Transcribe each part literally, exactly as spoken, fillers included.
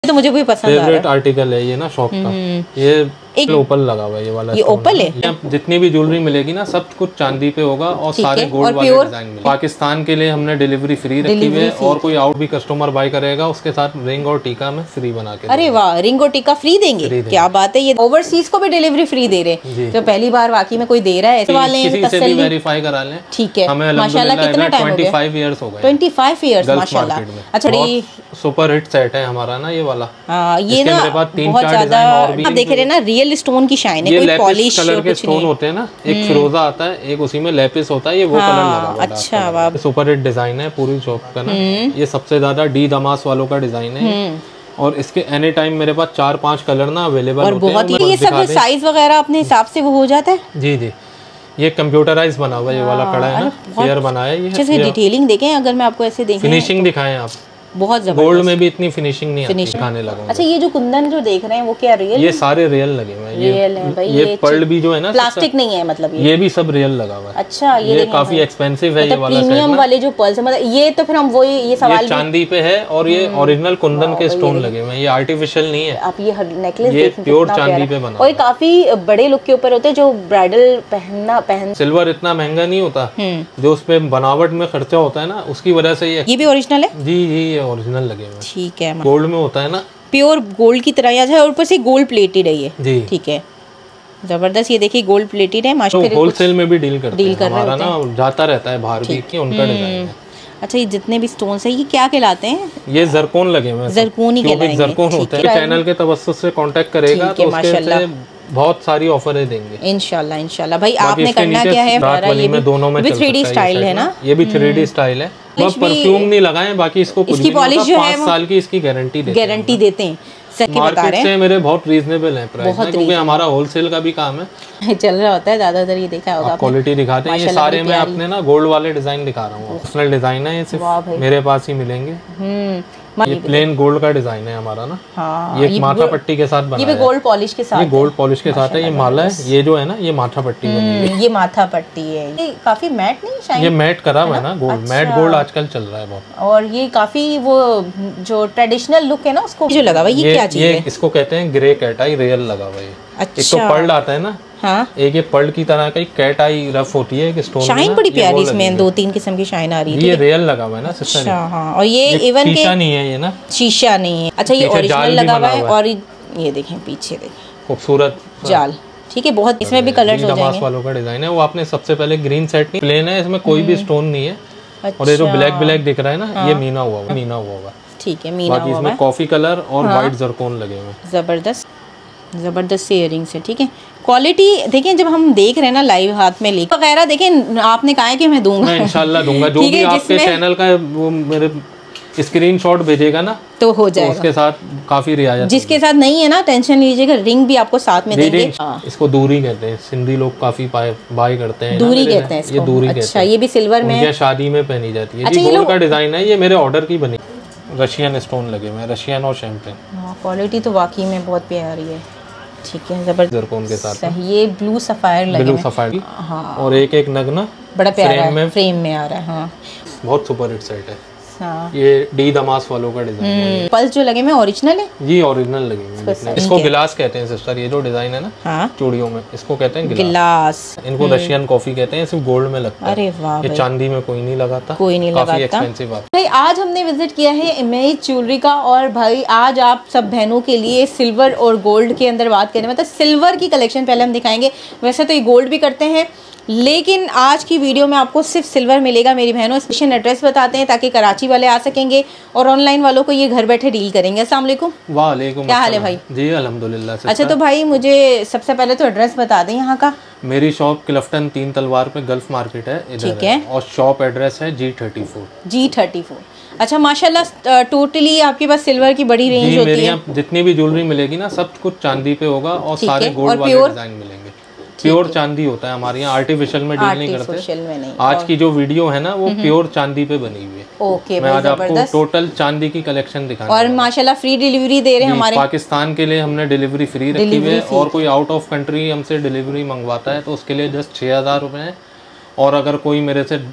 तो मुझे भी पसंद आ रहा है। फेवरेट आर्टिकल है ये ना शॉप का। ये एक ओपल लगा हुआ है ये वाला। ये ओपल है। ये जितनी भी ज्वेलरी मिलेगी ना सब कुछ चांदी पे होगा और सारे गोल्ड वाले डिजाइन मिलेंगे। पाकिस्तान के लिए हमने डिलीवरी फ्री रखी हुई है और कोई आउट भी कस्टमर बाय करेगा उसके साथ रिंग और टीका में फ्री बना के। अरे वाह, रिंग और टीका फ्री देंगे, क्या बात है। ये ओवरसीज को भी डिलीवरी फ्री दे रहे हैं, तो पहली बार वाकई में कोई दे रहा है। किसी से भी वेरीफाई करा लें। ठीक है, हमें माशाल्लाह कितना टाइम हो गया? पच्चीस इयर्स हो गए। पच्चीस इयर्स माशाल्लाह। अच्छा, ये सुपर हिट सेट है हमारा ना ये वाला। हाँ, ये ना बहुत ज्यादा आप देख रहे हैं ना, रियल स्टोन की शाइन है, कोई पॉलिश कलर के स्टोन होते हैं ना, एक फिरोजा आता है, एक उसी में लेपिस होता है, ये वो कलर लगा हुआ है। अच्छा वाह, सुपर हिट डिजाइन है पूरी शॉप का ना। ये सबसे ज्यादा डी दमास वालों का डिजाइन है और इसके एनी टाइम मेरे पास चार पांच कलर ना अवेलेबल होते हैं। बहुत ही ये सब साइज वगैरह अपने हिसाब से वो हो जाता है। जी जी, ये कंप्यूटराइज बना हुआ है ये वाला कड़ा है ना, फेयर बनाया है ये। अच्छे से डिटेलिंग देखें, अगर मैं आपको ऐसे देखें, फिनिशिंग दिखाएं आप। बहुत जबरदस्त। गोल्ड में भी इतनी फिनिशिंग नहीं आती, दिखाने लगा। अच्छा, ये जो कुंदन जो देख रहे हैं वो क्या रियल? ये सारे रियल लगे हुए हैं। रियल है भाई। ये पर्ल भी जो है ना प्लास्टिक नहीं है मतलब, ये भी सब रियल लगा हुआ है। अच्छा, ये, ये काफी एक्सपेंसिव है ये वाला सेट। प्रीमियम वाले जो पर्ल्स है, मतलब ये तो फिर हम वो ये सवाल चांदी पे है और ये ओरिजिनल कुंदन के स्टोन लगे हुए हैं, ये आर्टिफिशियल नहीं है। आप ये नेकलेस ये प्योर चांदी पे बना और ये काफी बड़े लुक के ऊपर होते हैं, जो ब्राइडल पहनना पहन। सिल्वर इतना महंगा नहीं होता, जो उस पे बनावट में खर्चा होता है ना, उसकी वजह से ये ये भी ओरिजिनल है। जी जी, ये ओरिजिनल लगे हुए हैं। ठीक है, गोल्ड में होता है ना, प्योर गोल्ड की तरह है और ऊपर से गोल्ड प्लेटेड है ये जी। ठीक है, जबरदस्त। ये देखिए गोल्ड प्लेटेड है माशाल्लाह। तो होलसेल में भी डील करते डील हैं, कर हमारा ना जाता रहता है बाहर भी कि उनका डिजाइन है। अच्छा, ये जितने भी स्टोन्स है ये क्या कहलाते हैं? ये जरकोन लगे हुए हैं। जरकोन ही कहलाएंगे। जरकोन होते हैं। चैनल के तवज्जुह से कांटेक्ट करेगा तो उसके बहुत सारी ऑफरें देंगे इंशाल्लाह इंशाल्लाह। भाई आपने करना क्या है, ये भी दोनों में थ्री डी स्टाइल है ना, ये भी थ्री डी स्टाइल है। बस परफ्यूम नहीं लगाएं, बाकी इसको कुछ इसकी पॉलिश जो है पाँच साल की इसकी गारंटी देते हैं। गारंटी देते हैं। मार्केट से मेरे बहुत रीजनेबल है प्राइस, क्योंकि हमारा होलसेल का भी काम है, चल रहा होता है ज्यादातर। ये देखा होगा, क्वालिटी दिखाते हैं। ये सारे मैं अपने ना गोल्ड वाले डिजाइन दिखा रहा हूँ, पर्सनल डिजाइन है, ये सिर्फ मेरे पास ही मिलेंगे। ये प्लेन गोल्ड का डिजाइन है हमारा ना। हाँ, ये माथा पट्टी के साथ बना है, ये गोल्ड पॉलिश के साथ, ये गोल्ड पॉलिश के साथ है। ये माला है, ये जो है ना ये माथा पट्टी बनी है। ये माथा पट्टी है, ये काफी मैट नहीं शाइन, ये मैट करा हुआ है ना गोल्ड। मैट गोल्ड आजकल चल रहा है बहुत, और ये काफी वो जो ट्रेडिशनल लुक है ना उसको जो लगा हुआ है। ये क्या चीज है? इसको कहते हैं ग्रे कैट आई रियल लगा हुआ है। एक तो पर्ल आता है ना, हाँ, एक ये पर्ल की तरह का कैट आई रफ होती है, एक स्टोन शाइन बड़ी प्यारी इसमें, दो तीन किस्म की शाइन आ रही है। ये रियल लगा हुआ है ना सिस्टर। अच्छा हाँ, और ये इवन के शीशा नहीं है ये ना, शीशा नहीं है। अच्छा, ये ओरिजिनल लगा हुआ है और ये देखें पीछे देखें खूबसूरत जाल। ठीक है, बहुत इसमें भी कलर्स हो जाएंगे। वालों का डिजाइन है वो। आपने सबसे पहले ग्रीन सेट नहीं, प्लेन है, इसमें कोई भी स्टोन नहीं है। और ये जो ब्लैक ब्लैक दिख रहा है ना, ये मीना हुआ होगा, मीना हुआ होगा। ठीक है, मीना हुआ है। इसमें कॉफी कलर और व्हाइट जरकोन लगे हुए हैं। जबरदस्त जबरदस्त से इयरिंग्स है। ठीक है, क्वालिटी देखें, जब हम देख रहे हैं ना लाइव हाथ में लेकर वगैरह, देखें आपने कहा है कि मैं दूंगा, मैं इंशाल्लाह दूंगा। जो भी आपके चैनल का वो मेरे स्क्रीनशॉट भेजेगा ना तो हो जाएगा, तो उसके साथ काफी रियायत। जिसके साथ नहीं है ना टेंशन लीजिएगा, रिंग भी आपको साथ में देंगे। इसको दूरी कहते हैं, सिंधी लोग काफी बाय करते हैं, दूरी कहते हैं इसको। ये दूरी कहते हैं। अच्छा, ये भी सिल्वर में है, शादी में पहनी जाती है। अच्छा, गोल्ड का डिजाइन है, ये मेरे ऑर्डर की बनी। रशियन स्टोन लगे हुए हैं, रशियन और शैम्पेन। क्वालिटी तो वाकई में बहुत प्यारी है। ठीक है, जबरदस्त जरकोन के साथ सही। ये ब्लू सफायर लगे, ब्लू सफायर, हाँ, और एक एक नग ना बड़ा प्यारा है, फ्रेम में आ रहा है। हाँ, बहुत सुपर हिट सेट है। हाँ। ये डी दमास वालों का डिजाइन है। पल्स जो लगे में ओरिजिनल है जी, ओरिजिनल लगे हैं। इसको गिलास कहते हैं सिस्टर, ये जो डिजाइन है ना, हाँ, चूड़ियों में, इसको कहते हैं गिलास। इनको रशियन कॉफी कहते हैं, सिर्फ गोल्ड में लगता है। अरे वाह, ये चांदी में कोई नहीं लगाता, कोई नहीं लगाता, काफी एक्सपेंसिव आता है। आज हमने विजिट किया है इमेज ज्वेलरी का, और भाई आज आप सब बहनों के लिए सिल्वर और गोल्ड के अंदर बात करें, मतलब सिल्वर की कलेक्शन पहले हम दिखाएंगे। वैसे तो ये गोल्ड भी करते हैं, लेकिन आज की वीडियो में आपको सिर्फ सिल्वर मिलेगा मेरी बहनों। स्टेशन एड्रेस बताते हैं ताकि कराची वाले आ सकेंगे और ऑनलाइन वालों को ये घर बैठे डील करेंगे। अस्सलाम वालेकुम। वालेकुम, क्या हाल है भाई? जी अल्हम्दुलिल्लाह। अच्छा, तो भाई मुझे सबसे पहले तो एड्रेस बता दें यहाँ का। मेरी शॉप क्लिफ्टन तीन तलवार पे गल्फ मार्केट है, ठीक है, और शॉप एड्रेस है G thirty four G thirty four. अच्छा, माशाल्लाह टोटली आपके पास सिल्वर की बड़ी रेंज होती है। जितनी भी ज्वेलरी मिलेगी ना सब कुछ चांदी पे होगा और सारे गोल्ड वाले डिजाइन मिलेंगे। प्योर चांदी होता है हमारे यहाँ, आर्टिफिशियल में डील नहीं करते। में नहीं। आज की जो वीडियो है ना वो प्योर चांदी पे बनी हुई है। ओके, मैं आज आपको टोटल चांदी की कलेक्शन दिखाऊंगा। और माशाल्लाह फ्री डिलीवरी दे रहे हैं हमारे पाकिस्तान के लिए, हमने डिलीवरी फ्री रखी हुई है। और कोई आउट ऑफ कंट्री हमसे डिलीवरी मंगवाता है तो उसके लिए जस्ट छः हज़ार रुपये है। और अगर कोई मेरे से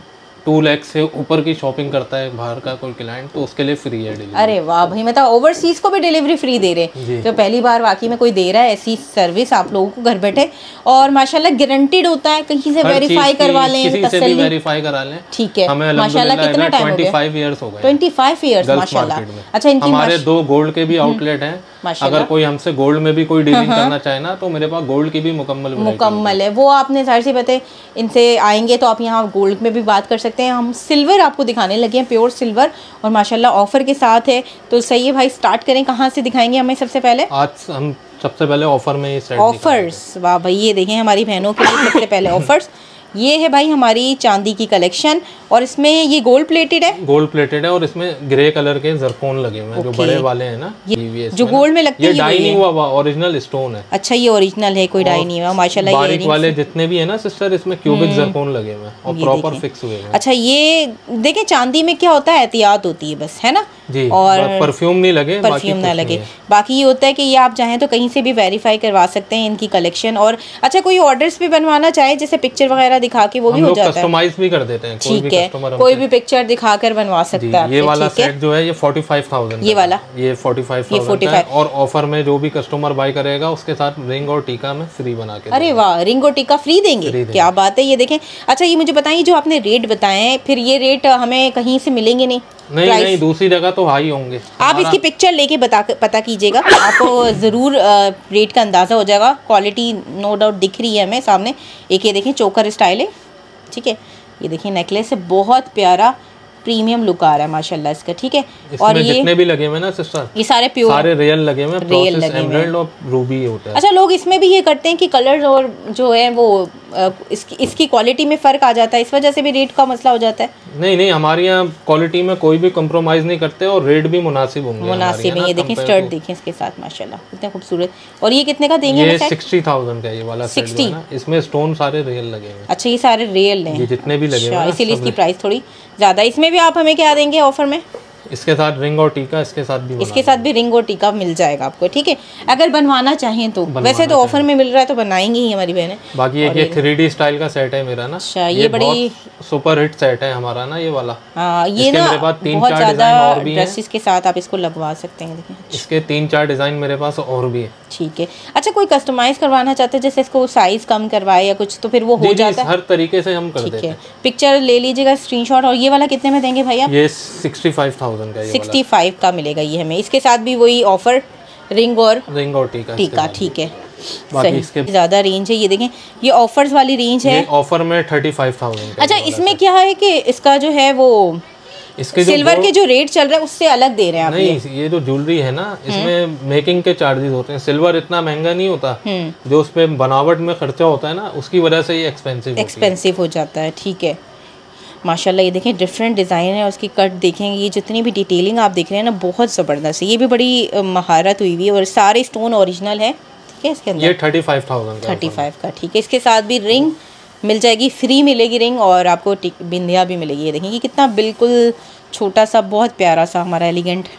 टू लाख से ऊपर की शॉपिंग करता है बाहर का कोई क्लाइंट तो उसके लिए फ्री है डिलीवरी। अरे वाह भाई, मतलब ओवरसीज को भी डिलीवरी फ्री दे रहे, तो पहली बार वाकई में कोई दे रहा है ऐसी सर्विस आप लोगों को घर बैठे। और माशाल्लाह गारंटीड होता है, कहीं से वेरीफाई करवा लें, किसी से भी वेरीफाई करा लें, ठीक है। माशाल्लाह कितना टाइम हो गया? पच्चीस इयर्स हो गए। पच्चीस इयर्स माशाल्लाह। अच्छा, इनकी हमारे दो गोल्ड के भी आउटलेट हैं, अगर कोई हमसे गोल्ड में भी कोई डीलिंग करना चाहे ना तो मेरे पास गोल्ड की भी मुकम्मल मुकम्मल है। वो आपने जाहिर सी बात है, इनसे आएंगे तो आप यहाँ गोल्ड में भी बात कर सकते हैं। हम सिल्वर आपको दिखाने लगे हैं, प्योर सिल्वर, और माशाल्लाह ऑफर के साथ है। तो सही है भाई, स्टार्ट करें, कहाँ से दिखाएंगे हमें सबसे पहले? आज हम सबसे पहले ऑफर में ये सेट ऑफर्स, वाह भाई, ये देखें हमारी बहनों के लिए सबसे पहले ऑफर्स। ये है भाई हमारी चांदी की कलेक्शन, और इसमें ये गोल्ड प्लेटेड है, गोल्ड प्लेटेड है, और इसमें ग्रे कलर के जरफोन लगे हुए हैं, जो बड़े वाले हैं ना, ये जो गोल्ड में लगते हैं। ये डाई नहीं हुआ, ओरिजिनल स्टोन है। अच्छा, ये ओरिजिनल है, कोई डाई नहीं हुआ माशाल्लाह। ये बारीक वाले जितने भी है ना सिस्टर, इसमें क्यूबिक जरफोन लगे हुए हैं और प्रॉपर फिक्स हुए हैं। अच्छा, ये देखें चांदी में क्या होता है, एहतियात होती है बस, है ना जी, और परफ्यूम नहीं लगे, परफ्यूम ना लगे। बाकी ये होता है कि ये आप चाहें तो कहीं से भी वेरीफाई करवा सकते हैं इनकी कलेक्शन। और अच्छा, कोई ऑर्डर्स भी बनवाना चाहे, जैसे पिक्चर वगैरह दिखा के, वो भी हो जाता है, कस्टमाइज भी कर देते हैं। ठीक है, कोई भी पिक्चर दिखाकर बनवा सकता है। ये वाला सेट जो है ये फोर्टी फाइव थाउजेंड, ये वाला ये फोर्टी फाइव थाउजेंड है, और ऑफर में जो भी कस्टमर बाय करेगा उसके साथ रिंग और टीका में फ्री बना के। अरे वाह, रिंग और टीका फ्री देंगे, क्या बात है। ये देखें। अच्छा, ये मुझे बताइए, जो आपने रेट बताए हैं, फिर ये रेट हमें कहीं से मिलेंगे नहीं? नहीं नहीं, दूसरी जगह तो हाई होंगे। आप इसकी पिक्चर लेके बता पता कीजिएगा, आपको ज़रूर रेट का अंदाज़ा हो जाएगा। क्वालिटी नो डाउट दिख रही है हमें सामने। एक ये देखें चोकर स्टाइल है, ठीक है। ये देखिए नेकलेस है, बहुत प्यारा प्रीमियम लुक आ रहा है माशाल्लाह इसका, ठीक है। और ये जितने भी लगे हुए ना सिस्टर, ये सारे प्योर, सारे रियल लगे हुए, रियल लगे हुए और रूबी होता है। अच्छा, लोग इसमें भी ये करते हैं कि कलर और जो है वो इसकी इसकी क्वालिटी में फ़र्क आ जाता है, इस वजह से भी रेट का मसला हो जाता है। नहीं नहीं, हमारे यहाँ क्वालिटी में कोई भी कम्प्रोमाइज़ नहीं करते, और रेट भी मुनासिब होंगे। मुनासिब है। ये देखें स्टर्ट देखें इसके साथ माशाल्लाह कितने खूबसूरत। और ये कितने का देंगे? ये सिक्सटी थाउजेंड का ये वाला सिक्सटी, इसमें स्टोन सारे रियल लगे हैं। अच्छा, ये सारे रियल हैं, ये जितने भी लगे हैं, इसीलिए इसकी प्राइस थोड़ी ज़्यादा। इसमें भी आप हमें क्या देंगे ऑफर में? इसके साथ रिंग और टीका, इसके साथ भी इसके साथ भी रिंग और टीका मिल जाएगा आपको, ठीक है, अगर बनवाना चाहें तो। वैसे तो ऑफर में मिल रहा है तो बनाएंगे ही हमारी बहनें। बाकी एक ये थ्री डी स्टाइल का सेट है मेरा ना। अच्छा, ये बड़ी सुपर हिट सेट है हमारा ना ये वाला। हाँ, ये ना बहुत ज़्यादा ड्रेसेस के साथ आप इसको लगवा सकते हैं। देखिए इसके तीन चार डिज़ाइन मेरे पास और भी है, ठीक है। अच्छा, कोई कस्टमाइज करवाना चाहते हैं, जैसे इसको साइज कम करवाए या कुछ, तो फिर वो हो जाता है, हर तरीके से हम कर देते हैं। पिक्चर ले लीजिएगा, स्क्रीनशॉट। और ये वाला कितने में देंगे भैया? ये सिक्सटी फाइव थाउजेंड का, सिक्सटी फाइव का मिलेगा ये हमें। इसके साथ भी वही ऑफर, रिंग और रिंग और टीका टीका, ठीक है। बाकी इसके ज़्यादा रेंज है, ये देखें ये ऑफर्स वाली रेंज है। ऑफर में थर्टी फाइव थाउजेंड। अच्छा, इसमें क्या है कि इसका जो है वो इसके सिल्वर के जो रेट चल रहा है उससे अलग दे रहे हैं आप? नहीं, ये जो ज्वेलरी है ना, इसमें मेकिंग के चार्जेस होते हैं। सिल्वर इतना महंगा नहीं होता, जो उस पे बनावट में खर्चा होता है ना, उसकी वजह से ये एक्सपेंसिव एक्सपेंसिव हो जाता है, ठीक है। माशाल्लाह ये देखें डिफरेंट डिज़ाइन है, उसकी कट देखेंगे, ये जितनी भी डिटेलिंग आप देख रहे हैं ना, बहुत ज़बरदस्त है। ये भी बड़ी महारत हुई हुई है, और सारे स्टोन ओरिजिनल है, ठीक है। इसके अंदर ये thirty five thousand thirty five का, ठीक है। इसके साथ भी रिंग मिल जाएगी, फ्री मिलेगी रिंग, और आपको बिंदिया भी मिलेगी। ये देखेंगे कितना बिल्कुल छोटा सा, बहुत प्यारा सा हमारा एलिगेंट।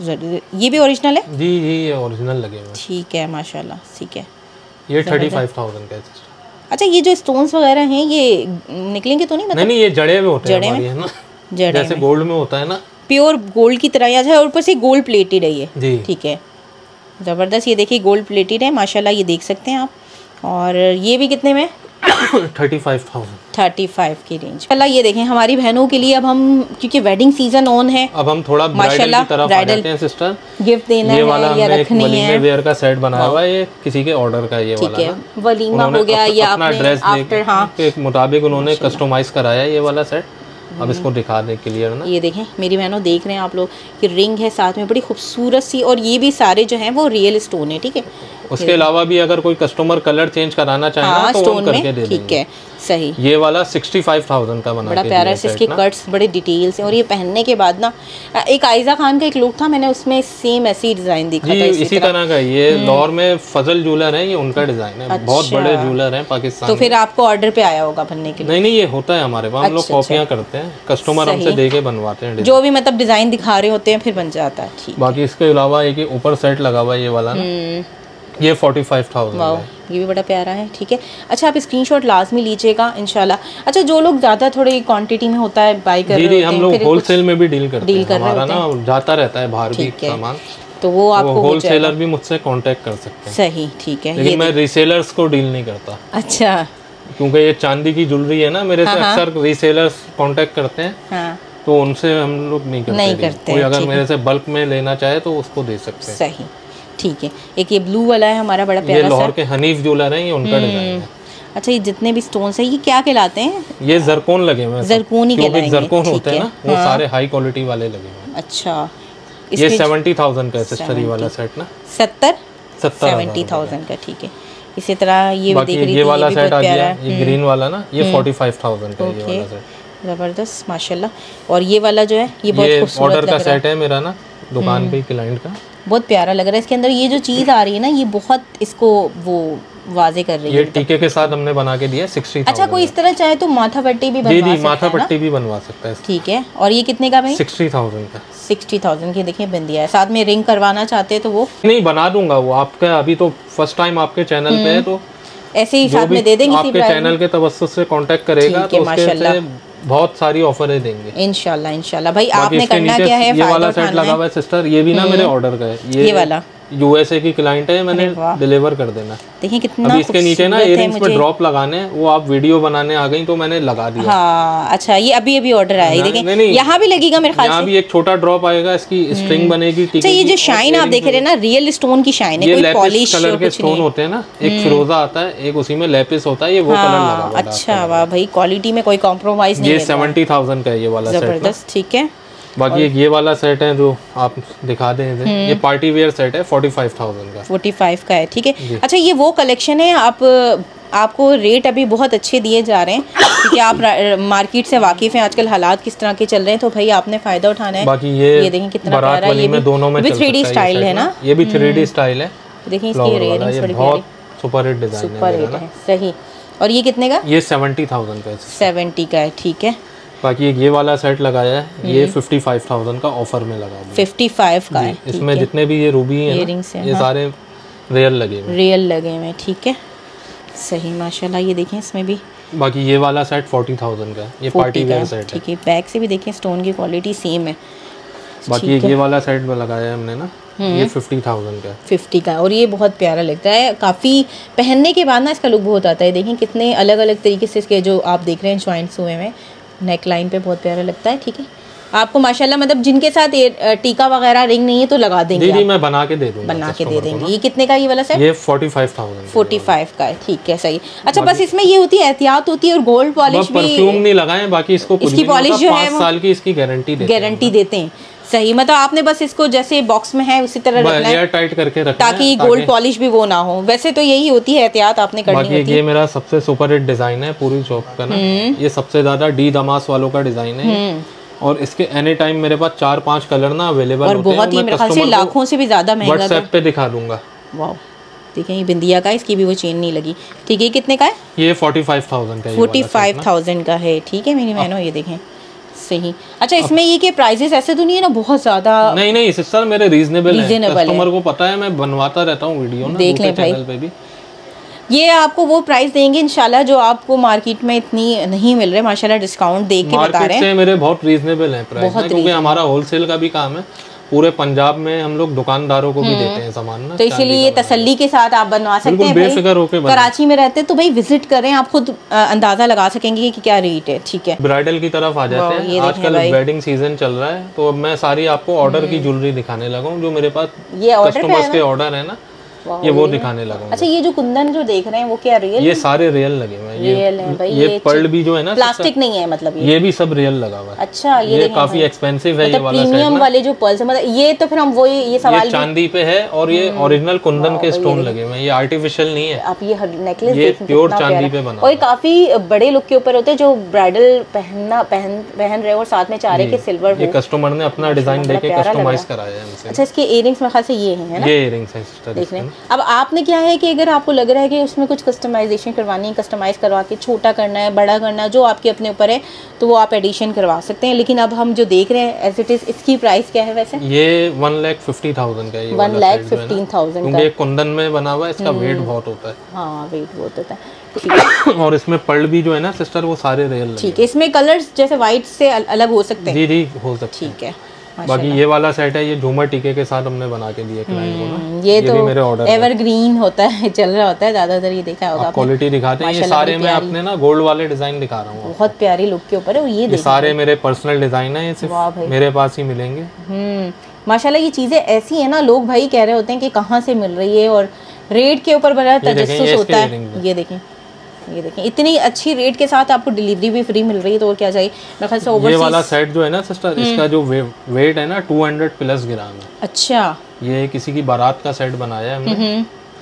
ये भी ओरिजिनल है जी, ये ओरिजिनल लगे हुए, ठीक है माशाल्लाह, ठीक है। ये थर्टी फाइव थाउजेंड का। अच्छा, ये जो स्टोन्स वगैरह हैं ये निकलेंगे तो नहीं? मतलब नहीं नहीं, ये जड़े में होते हैं हमारी, है ना, जैसे गोल्ड में होता है ना, प्योर गोल्ड की तरह। अच्छा, ऊपर से गोल्ड प्लेटेड है ये जी, ठीक है, ज़बरदस्त। ये देखिए गोल्ड प्लेटेड है माशाल्लाह, ये देख सकते हैं आप। और ये भी कितने में? Thirty five thousand, thirty five की रेंज। माशाल्लाह ये देखें हमारी बहनों के लिए अब हम, क्योंकि वेडिंग सीजन ऑन है, अब हम थोड़ा माशाल्लाह ब्राइडल हैं सिस्टर, गिफ्ट देना ये है वाला या रखनी है। वलीमे वेयर का सेट बनाया हुआ है, ये किसी के ऑर्डर का, ये वाला ठीक है, वलीमा हो गया या अपना ड्रेस आफ्टर, हाँ, के मुताबिक उन्होंने कस्टमाइज कराया ये वाला सेट। अब इसको दिखा दे क्लियर ना, ये देखें मेरी बहनों, देख रहे हैं आप लोग कि रिंग है साथ में, बड़ी खूबसूरत सी, और ये भी सारे जो हैं वो रियल स्टोन है, ठीक है। उसके अलावा भी अगर कोई कस्टमर कलर चेंज कराना चाहे हाँ, ना तो स्टोन हम करके दे देंगे, ठीक है, सही। ये वाला सिक्सटी फाइव थाउजेंड का बना बड़ा प्यारा है, इसके कट्स बड़े डिटेल्स हैं, और ये पहनने के बाद ना, एक आयजा खान का एक लुक था, मैंने उसमें सेम ऐसी डिजाइन देखा था इसी, इसी तरह का। ये लाहौर में फजल ज्वेलर है, ये उनका डिजाइन है, बहुत बड़े ज्वेलर हैं पाकिस्तान। तो फिर आपको ऑर्डर पे आया होगा बनने के लिए? नहीं नहीं, ये होता है हमारे पास, हम लोग कॉपियां करते हैं, कस्टमर हमसे दे के बनवाते हैं, जो भी मतलब डिजाइन दिखा रहे होते हैं फिर बन जाता है, ठीक। बाकी इसके अलावा एक ऊपर सेट लगा हुआ है ये वाला, ये फोर्टी फाइव थाउजेंड वाह, ये भी बड़ा प्यारा है। ठीक है, अच्छा आप स्क्रीनशॉट लाजमी लीजिएगा इंशाल्लाह। अच्छा जो लोग ज़्यादा थोड़ी क्वांटिटी में होता है बाई कर रहे हैं, हम लोग होलसेल में भी डील करते हैं, हमारा ना जाता रहता है बाहर भी सामान, तो वो आपको होलसेलर भी मुझसे कांटेक्ट कर सकते हैं। सही, ठीक है, लेकिन मैं रीसेलर्स को डील नहीं करता। अच्छा, क्योंकि ये चांदी की ज्वेलरी है ना, मेरे से अक्सर रीसेलर्स कांटेक्ट करते हैं, हाँ। तो उनसे हम लोग नहीं करते, नहीं करते कोई अगर मेरे से बल्क में लेना चाहे तो उसको दे सकते हैं। सही, ठीक है। एक ये ब्लू वाला है हमारा, बड़ा प्यारा सा, ये लाहौर के हनीफ ज्वेलर है, ये उनका डिजाइन है। अच्छा, ये जितने भी स्टोन्स है ये क्या कहलाते हैं? ये जरकोन लगे हुए हैं, जरकोन ही कहलाएंगे, जरकोन होते हैं ना, वो सारे हाई क्वालिटी वाले लगे हुए हैं। अच्छा, ये सेवेंटी थाउजेंड का सिस्टर, ये वाला सेट ना सत्तर सत्तर सेवेंटी थाउजेंड का। ठीक है, इसी तरह ये भी देख रही थी, ये वाला सेट आ गया, ये ग्रीन वाला ना, ये फोर्टी फाइव थाउजेंड का ये वाला सेट, जबरदस्त माशाल्लाह। और ये वाला जो है ये बहुत खूबसूरत ऑर्डर का सेट है मेरा ना, दुकान पे क्लाइंट का, बहुत प्यारा लग रहा है। इसके अंदर ये जो चीज़ आ रही है ना, ये बहुत इसको वो वाजे कर रही है। ये टीके के साथ हमने बना के दिया सिक्सटी। अच्छा, कोई इस तरह चाहे तो माथा पट्टी भी बनवा सकता है, माथा पट्टी भी बनवा सकता है। ठीक है, और ये कितने का भाई? सिक्सटी थाउजेंड का। सिक्सटी थाउजेंड की देखिए बिंदिया है, साथ में रिंग करवाना चाहते हैं तो वो नहीं बना दूंगा, वो आपका अभी तो फर्स्ट टाइम आपके चैनल पे है तो ऐसे ही साथ में दे देंगे। आपके चैनल के तवज्जुह से कांटेक्ट करेगा तो उसके बहुत सारी ऑफर देंगे इंशाल्लाह। इंशाल्लाह भाई, आपने करना क्या है, ये वाला सेट लगा हुआ है सिस्टर, ये भी ना मेरे ऑर्डर का है, ये, ये वाला यूएसए की क्लाइंट है, मैंने डिलीवर कर देना। देखिए कितना अभी इसके नीचे ना इयररिंग्स पे ड्रॉप लगाने, वो आप वीडियो बनाने आ गई तो मैंने लगा दिया। हाँ, अच्छा, ये अभी अभी ऑर्डर आया, देखिए यहाँ भी लगेगा मेरे ख्याल से, यहाँ भी एक छोटा ड्रॉप आएगा, इसकी स्ट्रिंग बनेगी। अच्छा, ये जो शाइन आप देख रहे हैं ना, रियल स्टोन की शाइन है, कोई पॉलिश कलर के स्टोन होते हैं ना, एक फिरोजा आता है, एक उसी में लेपिस होता है, ये वो कलर लगा हुआ है। अच्छा वाह भाई, क्वालिटी में कोई कॉम्प्रोमाइज नहीं है। ये सेवेंटी थाउजेंड का है ये वाला सेट, जबरदस्त। ठीक है, बाकी एक ये वाला सेट है जो आप दिखा दें, ये पार्टी वेयर सेट है, फोर्टी फाइव थाउजेंड का। फोर्टी फाइव का है, ठीक है। अच्छा, ये वो कलेक्शन है, आप आपको रेट अभी बहुत अच्छे दिए जा रहे हैं क्योंकि आप मार्केट से वाकिफ हैं, आजकल हालात किस तरह के चल रहे हैं, तो भाई आपने फायदा उठाना है। बाकी ये ये देखें कितना प्यारा है, ये भी दोनों में थ्री डी स्टाइल है ना, ये भी थ्री डी स्टाइल है। देखिए इसकी इयररिंग्स बड़ी प्यारी, सुपर हिट डिजाइन है, सुपर हिट है। सही, और ये कितने का? ये सेवेंटी थाउजेंड का है। सेवेंटी का है, ठीक है। बाकी एक ये वाला सेट लगाया है, ये फिफ्टी फाइव थाउजेंड का ऑफर में लगा दिया। फिफ्टी फाइव का है। इसमें जितने भी ये रूबी है ना, ये सारे रियल लगे हुए, रियल लगे हुए, ठीक है। सही, माशाल्लाह। ये देखें इसमें भी, बाकी ये वाला सेट फोर्टी थाउजेंड का है, ये पार्टी वेयर सेट है, ठीक है। बैक से भी देखें स्टोन की क्वालिटी सेम है। बाकी ये वाला सेट में लगाया है हमने ना, ये फिफ्टी थाउजेंड का, फिफ्टी का, और ये बहुत प्यारा लगता है, काफ़ी पहनने के बाद ना इसका लुक बहुत आता है। देखें कितने अलग अलग तरीके से इसके जो आप देख रहे हैं जॉइंट्स हुए हैं, नेक लाइन पे बहुत प्यारा लगता है। ठीक है, आपको माशाल्लाह, मतलब जिनके साथ ये टीका वगैरह रिंग नहीं है तो लगा देंगे, जी मैं बना के दे दूंगा, बना के दे देंगे। ये कितने का ये वाला सेट? ये forty five thousand forty five का है, ठीक है, सही। अच्छा, बस इसमें ये होती है, एहतियात होती है, और गोल्ड पॉलिश भी, परफ्यूम नहीं लगाएं, बाकी इसको इसकी पॉलिश जो है पाँच साल की इसकी गारंटी गारंटी देते हैं। सही, मतलब आपने बस इसको जैसे बॉक्स में है उसी तरह रखना है, एयर टाइट करके रखना है, ताकि गोल्ड पॉलिश भी वो ना हो। वैसे तो यही होती है, एहतियात आपने करनी होती है। ये मेरा सबसे सुपर हिट डिजाइन है पूरी शॉप का ना, ये सबसे ज्यादा डी दमास वालों का डिजाइन है, और इसके एनी टाइम मेरे पास चार पांच कलर ना अवेलेबल होते हैं, और बहुत ही मेरे ख्याल से लाखों से भी ज्यादा महंगा व्हाट्सएप पे दिखा दूंगा। वाह, देखें ये बिंदिया का, इसकी भी वो चेन नहीं लगी, ठीक है। कितने का है? ये फोर्टी फाइव थाउजेंड का, फोर्टी फाइव थाउजेंड का है, ठीक है मेरी बहनों, ये देखें। सही, अच्छा, इसमें ये के प्राइसेस ऐसे तो नहीं है ना बहुत ज्यादा? नहीं नहीं सिस्टर, मेरे रीजनेबल है, कस्टमर को पता है, मैं बनवाता रहता हूँ वीडियो ना, देख लें भाई पे भी। ये आपको वो प्राइस देंगे इंशाल्लाह जो आपको मार्केट में इतनी नहीं मिल रहे, माशाल्लाह डिस्काउंट देख के बता रहे हैं। मेरे बहुत रीजनेबल है प्राइस, क्योंकि हमारा होलसेल का भी काम है, पूरे पंजाब में हम लोग दुकानदारों को भी देते हैं सामान ना, तो इसीलिए ये तसल्ली के साथ आप बनवा सकते हैं। बेफिक्र होकर कराची में रहते हैं तो भाई विजिट करें, आप खुद अंदाजा लगा सकेंगे कि क्या रेट है, ठीक है। ब्राइडल की तरफ आ जाते हैं, आजकल वेडिंग सीजन चल रहा है, तो अब मैं सारी आपको ऑर्डर की ज्वेलरी दिखाने लगा हूँ, जो मेरे पास कस्टमर्स के ऑर्डर है ना, ये वो दिखाने लगा। अच्छा, ये जो कुंदन जो देख रहे हैं वो क्या रियल? ये सारे रियल लगे हुए हैं, रियल है भाई, ये पर्ल भी जो है ना, प्लास्टिक नहीं है, मतलब ये भी सब रियल लगा हुआ है। अच्छा, ये, ये काफी एक्सपेंसिव है, ये वाला प्रीमियम वाले जो पर्ल्स है, मतलब ये तो फिर हम वो ये सवाल, चांदी पे है, और ये ओरिजिनल कुंदन के स्टोन लगे हुए हैं, ये आर्टिफिशियल नहीं है। आप ये नेकलेस ये प्योर चांदी पे बना, और काफी बड़े लुक के ऊपर होते हैं, जो ब्राइडल पहनना पहन पहन रहे, और साथ में चाह रहे कि सिल्वर, ये कस्टमर ने अपना डिजाइन देके कस्टमाइज कराया है हमसे। अच्छा, इसके इयररिंग्स में खास ये है ना, ये इयररिंग्स है सिस्टर, देख रहे हैं अब आपने क्या है कि अगर आपको लग रहा है कि उसमें कुछ कस्टमाइजेशन करवानी है, कस्टमाइज़ करवा के छोटा करना है, बड़ा करना है, जो आपके अपने ऊपर है, तो वो आप एडिशन करवा सकते हैं। लेकिन अब हम जो देख रहे हैं एज इट इज़, इसकी प्राइस क्या है वैसे? ये वन लाख फिफ्टी थाउजेंड का है। वन लाख फिफ्टीन थाउजेंड का, ये कुंदन में बना हुआ है, इसका वेट बहुत होता है। हाँ, वेट बहुत होता है, ठीक है। और इसमें पर्ल भी जो है ना सिस्टर, वो सारे रियल, ठीक है। इसमें कलर्स जैसे वाइट से अलग हो सकते हैं? जी जी हो सकते हैं, ठीक है। बाकी ये वाला सेट है, ये झूमर टीके के साथ हमने बना के दिया क्लाइंट को ना। ये, ये तो मेरे ऑर्डर एवरग्रीन होता है, चल रहा होता है ज़्यादातर, ये देखा होगा आपने। क्वालिटी दिखाते हैं, ये सारे मैं अपने ना गोल्ड वाले डिजाइन दिखा रहा हूँ, बहुत प्यारी लुक के ऊपर है। ये, ये सारे मेरे पर्सनल डिजाइन है, ये सिर्फ मेरे पास ही मिलेंगे। हम्म, माशाल्लाह ये चीज़ें ऐसी है ना, लोग भाई कह रहे होते हैं कि कहाँ से मिल रही है, और रेट के ऊपर बड़ा तजस्सुस होता है। ये देखें, ये देखें, इतनी अच्छी रेट के साथ आपको डिलीवरी भी फ्री मिल रही है, तो और क्या चाहिए। मेरे ख्याल से ओवरसीज ये वाला सेट जो है ना सिस्टर, इसका जो वे, वेट है ना टू हंड्रेड प्लस ग्राम है। अच्छा, ये किसी की बारात का सेट बनाया है हमने,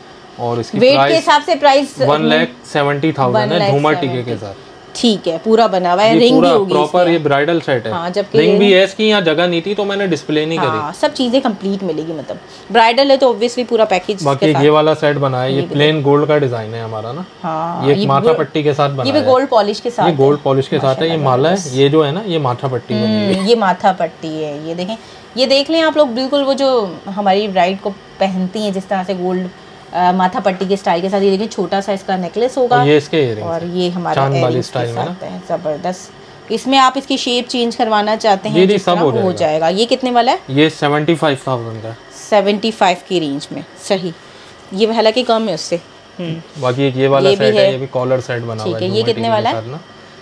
और इसकी वेट के हिसाब से price one lakh seventy thousand है झूमर टीके के साथ। ठीक है, पूरा बना हुआ है, रिंग भी होगी प्रॉपर, ये ब्राइडल सेट है। हाँ, जबकि रिंग भी है इसकी, यहाँ जगह नहीं थी तो मैंने डिस्प्ले नहीं हाँ, करी। सब चीजें कंप्लीट मिलेगी, मतलब ब्राइडल है तो ऑब्वियसली पूरा पैकेज। बाकी ये वाला सेट बना है, ये प्लेन गोल्ड का डिजाइन है हमारा ना। हाँ, ये माथा पट्टी के साथ बना है, ये भी गोल्ड पॉलिश के साथ, ये गोल्ड पॉलिश के साथ है। ये माला है, ये जो है ना ये माथा पट्टी बनी है, ये माथा पट्टी है। ये देखें, ये देख लें आप लोग, बिल्कुल वो जो हमारी ब्राइड को पहनती हैं जिस तरह से गोल्ड माथा पट्टी के स्टाइल के साथ। ये देखिए छोटा सा इसका नेकलेस होगा, ये इसके इयररिंग्स, और ये हमारा इयररिंग्स के साथ है, जबरदस्त। इसमें आप इसकी शेप चेंज करवाना चाहते हैं, जी, सब हो जाएगा। हो जाएगा। ये कितने वाला है? ये सेवेंटी फाइव थाउजेंड का, सेवेंटी फाइव की रेंज में, सही। ये हालांकि कम है उससे। बाकी ये वाला सेट है, ये भी कॉलर सेट बना हुआ है। ये कितने वाला है?